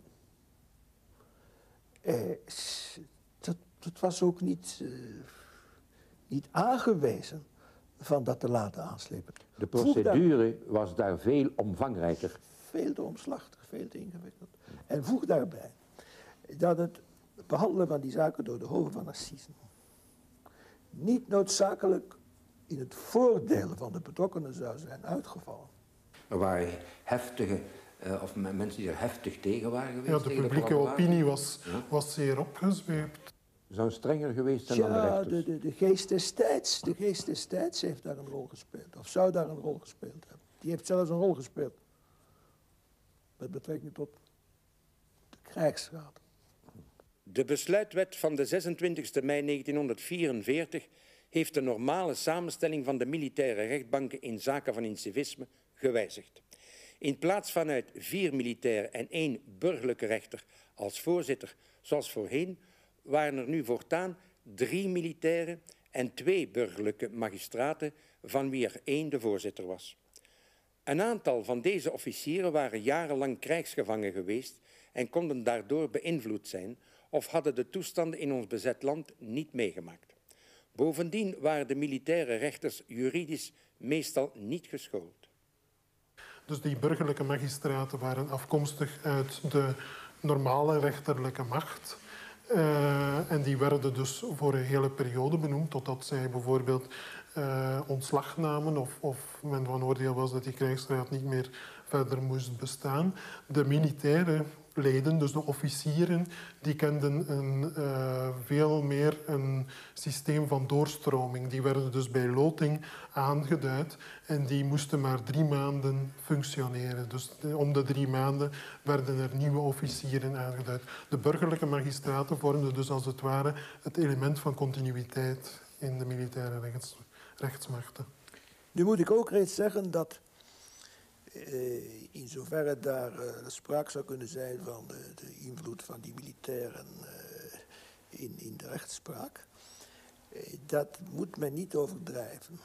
Uh, dat, dat was ook niet, uh, niet aangewezen van dat te laten aanslepen. De procedure daar, was daar veel omvangrijker. Veel te omslachtig, veel te ingewikkeld. En voeg daarbij dat het behandelen van die zaken door de Hoven van Assisen niet noodzakelijk in het voordeel van de betrokkenen zou zijn uitgevallen. Er waren heftige, uh, of mensen die er heftig tegen waren geweest. Ja, de tegen publieke de opinie was, ja? was zeer opgezweept. Zou strenger geweest zijn dan de Ja, rechters? de, de, de geest des tijds, de geest des tijds heeft daar een rol gespeeld, of zou daar een rol gespeeld hebben. Die heeft zelfs een rol gespeeld met betrekking tot de krijgsraad. De besluitwet van de zesentwintigste mei negentienhonderdvierenveertig heeft de normale samenstelling van de militaire rechtbanken in zaken van incivisme gewijzigd. In plaats van uit vier militaire en één burgerlijke rechter als voorzitter, zoals voorheen, waren er nu voortaan drie militaire en twee burgerlijke magistraten, van wie er één de voorzitter was. Een aantal van deze officieren waren jarenlang krijgsgevangen geweest en konden daardoor beïnvloed zijn of hadden de toestanden in ons bezet land niet meegemaakt. Bovendien waren de militaire rechters juridisch meestal niet geschoold. Dus die burgerlijke magistraten waren afkomstig uit de normale rechterlijke macht. Uh, en die werden dus voor een hele periode benoemd, totdat zij bijvoorbeeld uh, ontslag namen of, of men van oordeel was dat die krijgsraad niet meer verder moest bestaan. De militaire leden, dus de officieren, die kenden een, uh, veel meer een systeem van doorstroming. Die werden dus bij loting aangeduid en die moesten maar drie maanden functioneren. Dus om de drie maanden werden er nieuwe officieren aangeduid. De burgerlijke magistraten vormden dus als het ware het element van continuïteit in de militaire rechts, rechtsmachten. Nu moet ik ook reeds zeggen dat Uh, in zoverre daar uh, sprake zou kunnen zijn van de, de invloed van die militairen uh, in, in de rechtspraak, uh, dat moet men niet overdrijven.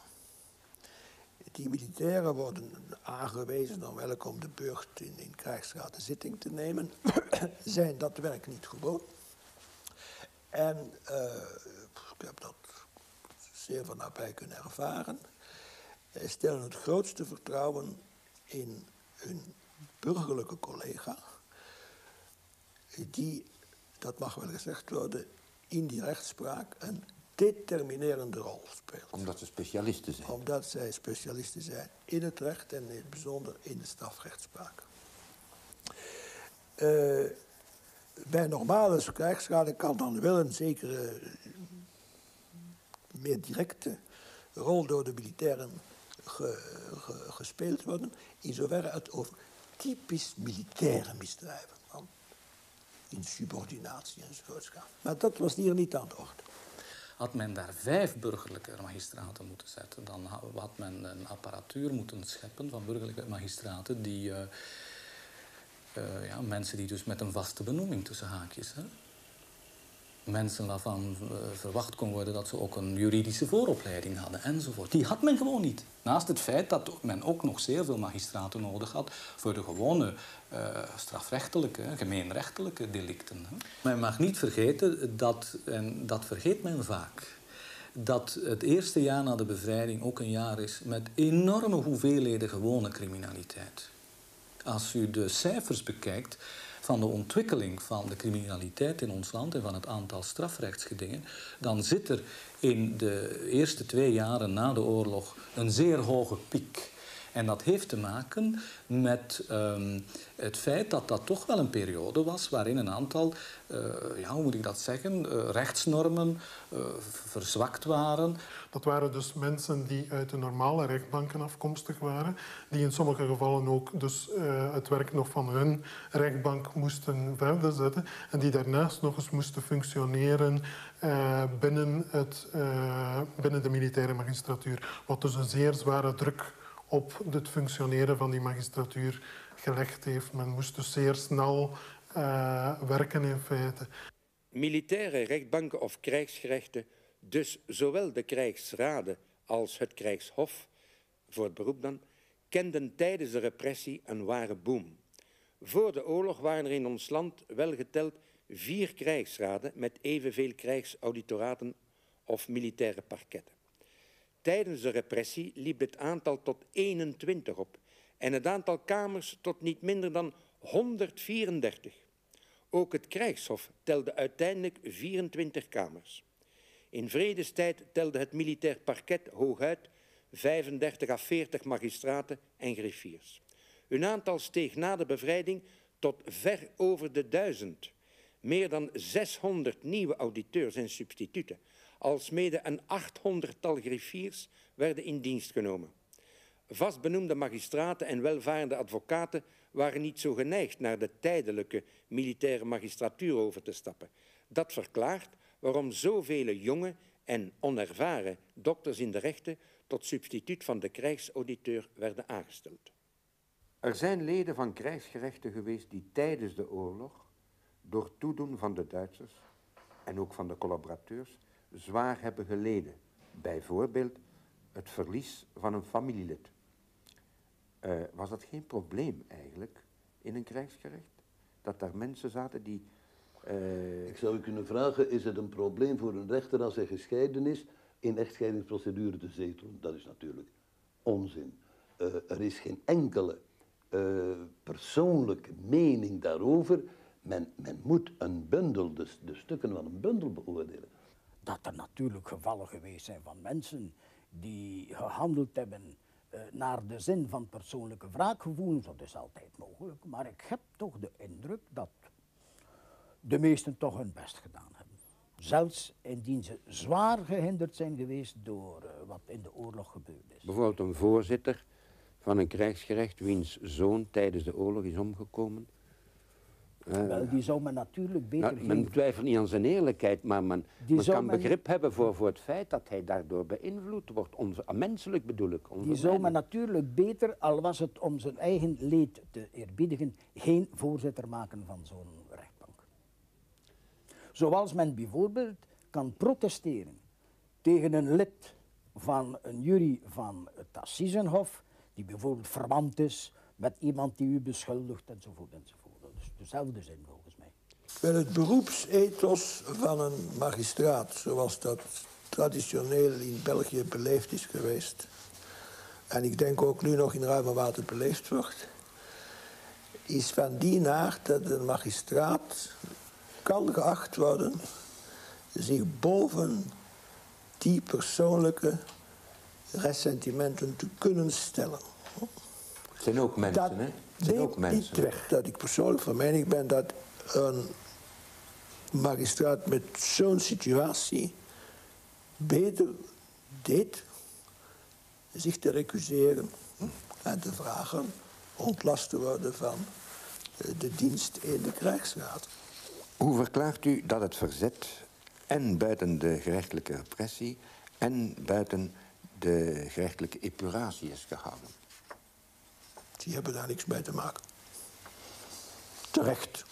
Die militairen worden aangewezen om welke om de burcht in, in krijgsraad de zitting te nemen, zijn dat werk niet gewoon. En uh, ik heb dat zeer van nabij kunnen ervaren, uh, stellen het grootste vertrouwen in hun burgerlijke collega, die, dat mag wel gezegd worden, in die rechtspraak een determinerende rol speelt. Omdat ze specialisten zijn. Omdat zij specialisten zijn in het recht en in het bijzonder in de strafrechtspraak. Uh, bij normale krijgsraden kan dan wel een zekere meer directe rol door de militairen Ge, ge, gespeeld worden, in zoverre het over typisch militaire misdrijven, van insubordinatie enzovoorts gaat. Maar dat was hier niet aan de orde. Had men daar vijf burgerlijke magistraten moeten zetten, dan had men een apparatuur moeten scheppen van burgerlijke magistraten die uh, uh, ja, mensen die dus met een vaste benoeming tussen haakjes, hè, mensen waarvan uh, verwacht kon worden dat ze ook een juridische vooropleiding hadden enzovoort. Die had men gewoon niet. Naast het feit dat men ook nog zeer veel magistraten nodig had voor de gewone uh, strafrechtelijke, gemeenrechtelijke delicten. Hè. Men mag niet vergeten, dat, en dat vergeet men vaak, dat het eerste jaar na de bevrijding ook een jaar is met enorme hoeveelheden gewone criminaliteit. Als u de cijfers bekijkt van de ontwikkeling van de criminaliteit in ons land en van het aantal strafrechtsgedingen, dan zit er in de eerste twee jaren na de oorlog een zeer hoge piek. En dat heeft te maken met um, het feit dat dat toch wel een periode was waarin een aantal, uh, ja, hoe moet ik dat zeggen, uh, rechtsnormen uh, verzwakt waren. Dat waren dus mensen die uit de normale rechtbanken afkomstig waren, die in sommige gevallen ook dus, uh, het werk nog van hun rechtbank moesten verder zetten en die daarnaast nog eens moesten functioneren uh, binnen, het, uh, binnen de militaire magistratuur. Wat dus een zeer zware druk op het functioneren van die magistratuur gelegd heeft. Men moest dus zeer snel uh, werken in feite. Militaire rechtbanken of krijgsgerechten, dus zowel de krijgsraden als het krijgshof, voor het beroep dan, kenden tijdens de repressie een ware boom. Voor de oorlog waren er in ons land wel geteld vier krijgsraden met evenveel krijgsauditoraten of militaire parketten. Tijdens de repressie liep het aantal tot eenentwintig op en het aantal kamers tot niet minder dan honderdvierendertig. Ook het krijgshof telde uiteindelijk vierentwintig kamers. In vredestijd telde het militair parket hooguit vijfendertig à veertig magistraten en griffiers. Hun aantal steeg na de bevrijding tot ver over de duizend. Meer dan zeshonderd nieuwe auditeurs en substituten, alsmede een achthonderdtal griffiers werden in dienst genomen. Vastbenoemde magistraten en welvarende advocaten waren niet zo geneigd naar de tijdelijke militaire magistratuur over te stappen. Dat verklaart waarom zoveel jonge en onervaren dokters in de rechten tot substituut van de krijgsauditeur werden aangesteld. Er zijn leden van krijgsgerechten geweest die tijdens de oorlog, door toedoen van de Duitsers en ook van de collaborateurs, zwaar hebben geleden. Bijvoorbeeld het verlies van een familielid. Uh, was dat geen probleem eigenlijk in een krijgsgerecht? Dat daar mensen zaten die... Uh... Ik zou u kunnen vragen, is het een probleem voor een rechter als hij gescheiden is in echtscheidingsprocedure te zetelen? Dat is natuurlijk onzin. Uh, er is geen enkele uh, persoonlijke mening daarover. Men, men moet een bundel, de, de stukken van een bundel beoordelen. Dat er natuurlijk gevallen geweest zijn van mensen die gehandeld hebben uh, naar de zin van persoonlijke wraakgevoelens, dat is altijd mogelijk. Maar ik heb toch de indruk dat de meesten toch hun best gedaan hebben. Zelfs indien ze zwaar gehinderd zijn geweest door uh, wat in de oorlog gebeurd is. Bijvoorbeeld een voorzitter van een krijgsgerecht wiens zoon tijdens de oorlog is omgekomen. Uh, Wel, die zou men natuurlijk beter... Nou, men twijfelt niet aan zijn eerlijkheid, maar men, men kan men... begrip hebben voor, voor het feit dat hij daardoor beïnvloed wordt. Onze, menselijk bedoel ik. Die zou men natuurlijk beter, al was het om zijn eigen leed te eerbiedigen, geen voorzitter maken van zo'n rechtbank. Zoals men bijvoorbeeld kan protesteren tegen een lid van een jury van het Assisenhof, die bijvoorbeeld verwant is met iemand die u beschuldigt, enzovoort, enzovoort. Dus dezelfde zin volgens mij. Wel, het beroepsethos van een magistraat, zoals dat traditioneel in België beleefd is geweest, en ik denk ook nu nog in ruime mate beleefd wordt, is van die aard dat een magistraat kan geacht worden zich boven die persoonlijke ressentimenten te kunnen stellen. Het zijn ook mensen, dat hè? Het zijn ook mensen. Niet weg dat ik persoonlijk van mening ben dat een magistraat met zo'n situatie beter deed zich te recuseren en te vragen ontlast te worden van de dienst in de krijgsraad. Hoe verklaart u dat het verzet en buiten de gerechtelijke repressie en buiten de gerechtelijke epuratie is gehouden? Die hebben daar niks mee te maken. Terecht.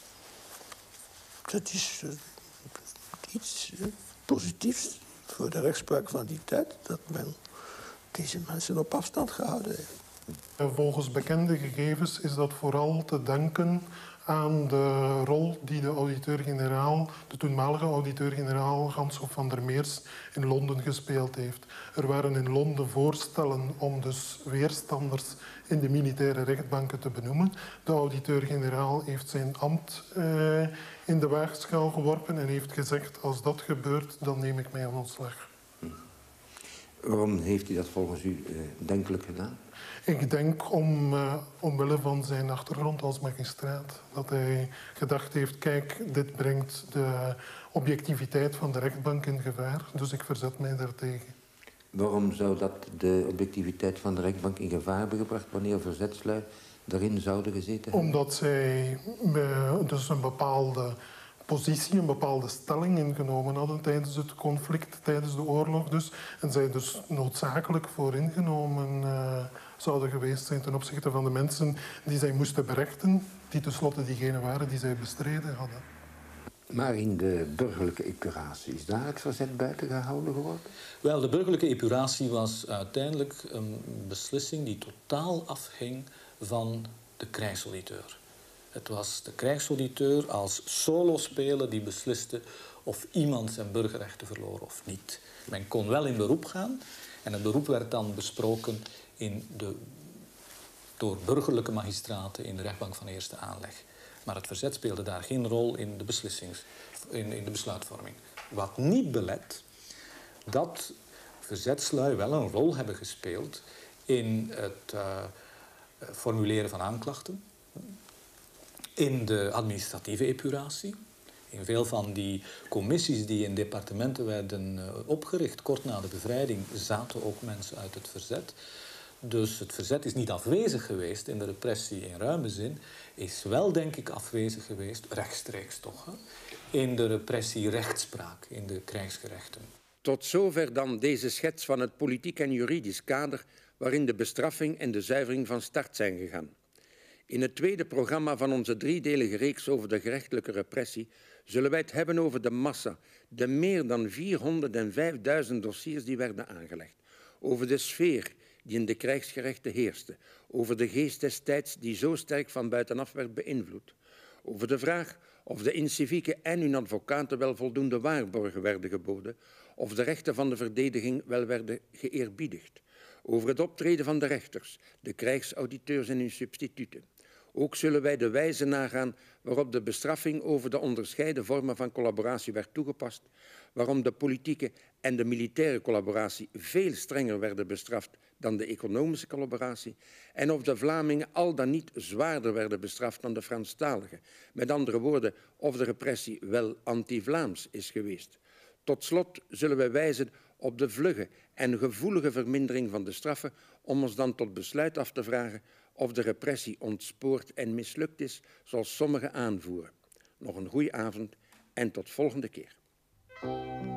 Dat is uh, iets uh, positiefs voor de rechtspraak van die tijd, dat men deze mensen op afstand gehouden heeft. Volgens bekende gegevens is dat vooral te danken aan de rol die de auditeur-generaal, de toenmalige auditeur-generaal Ganshof van der Meers in Londen gespeeld heeft. Er waren in Londen voorstellen om dus weerstanders in de militaire rechtbanken te benoemen. De auditeur-generaal heeft zijn ambt uh, in de waagschaal geworpen en heeft gezegd, als dat gebeurt, dan neem ik mij aan ontslag. Waarom heeft hij dat volgens u uh, denkelijk gedaan? Ik denk om, uh, omwille van zijn achtergrond als magistraat, dat hij gedacht heeft, kijk, dit brengt de objectiviteit van de rechtbank in gevaar, dus ik verzet mij daartegen. Waarom zou dat de objectiviteit van de rechtbank in gevaar hebben gebracht wanneer verzetslui daarin zouden gezeten hebben? Omdat zij uh, dus een bepaalde positie, een bepaalde stelling ingenomen hadden tijdens het conflict, tijdens de oorlog dus. En zij dus noodzakelijk vooringenomen uh, zouden geweest zijn ten opzichte van de mensen die zij moesten berechten, die tenslotte diegenen waren die zij bestreden hadden. Maar in de burgerlijke epuratie, is daar het verzet buiten gehouden geworden? Wel, de burgerlijke epuratie was uiteindelijk een beslissing die totaal afhing van de krijgsauditeur. Het was de krijgsauditeur als solospeler die besliste of iemand zijn burgerrechten verloor of niet. Men kon wel in beroep gaan en het beroep werd dan besproken in de, door burgerlijke magistraten in de rechtbank van eerste aanleg. Maar het verzet speelde daar geen rol in de, beslissings, in, in de besluitvorming. Wat niet belet dat verzetslui wel een rol hebben gespeeld in het uh, formuleren van aanklachten, in de administratieve epuratie. In veel van die commissies die in departementen werden uh, opgericht, kort na de bevrijding, zaten ook mensen uit het verzet. Dus het verzet is niet afwezig geweest in de repressie in ruime zin, is wel, denk ik, afwezig geweest, rechtstreeks toch, hè? In de repressie-rechtspraak, in de krijgsgerechten. Tot zover dan deze schets van het politiek en juridisch kader waarin de bestraffing en de zuivering van start zijn gegaan. In het tweede programma van onze driedelige reeks over de gerechtelijke repressie zullen wij het hebben over de massa, de meer dan vierhonderdvijfduizend dossiers die werden aangelegd, over de sfeer die in de krijgsgerechten heerste, over de geest des tijds die zo sterk van buitenaf werd beïnvloed, over de vraag of de incivieken en hun advocaten wel voldoende waarborgen werden geboden, of de rechten van de verdediging wel werden geëerbiedigd, over het optreden van de rechters, de krijgsauditeurs en hun substituten. Ook zullen wij de wijze nagaan waarop de bestraffing over de onderscheiden vormen van collaboratie werd toegepast, waarom de politieke en de militaire collaboratie veel strenger werden bestraft dan de economische collaboratie en of de Vlamingen al dan niet zwaarder werden bestraft dan de Franstaligen. Met andere woorden, of de repressie wel anti-Vlaams is geweest. Tot slot zullen wij wijzen op de vlugge en gevoelige vermindering van de straffen om ons dan tot besluit af te vragen of de repressie ontspoord en mislukt is, zoals sommigen aanvoeren. Nog een goede avond en tot volgende keer.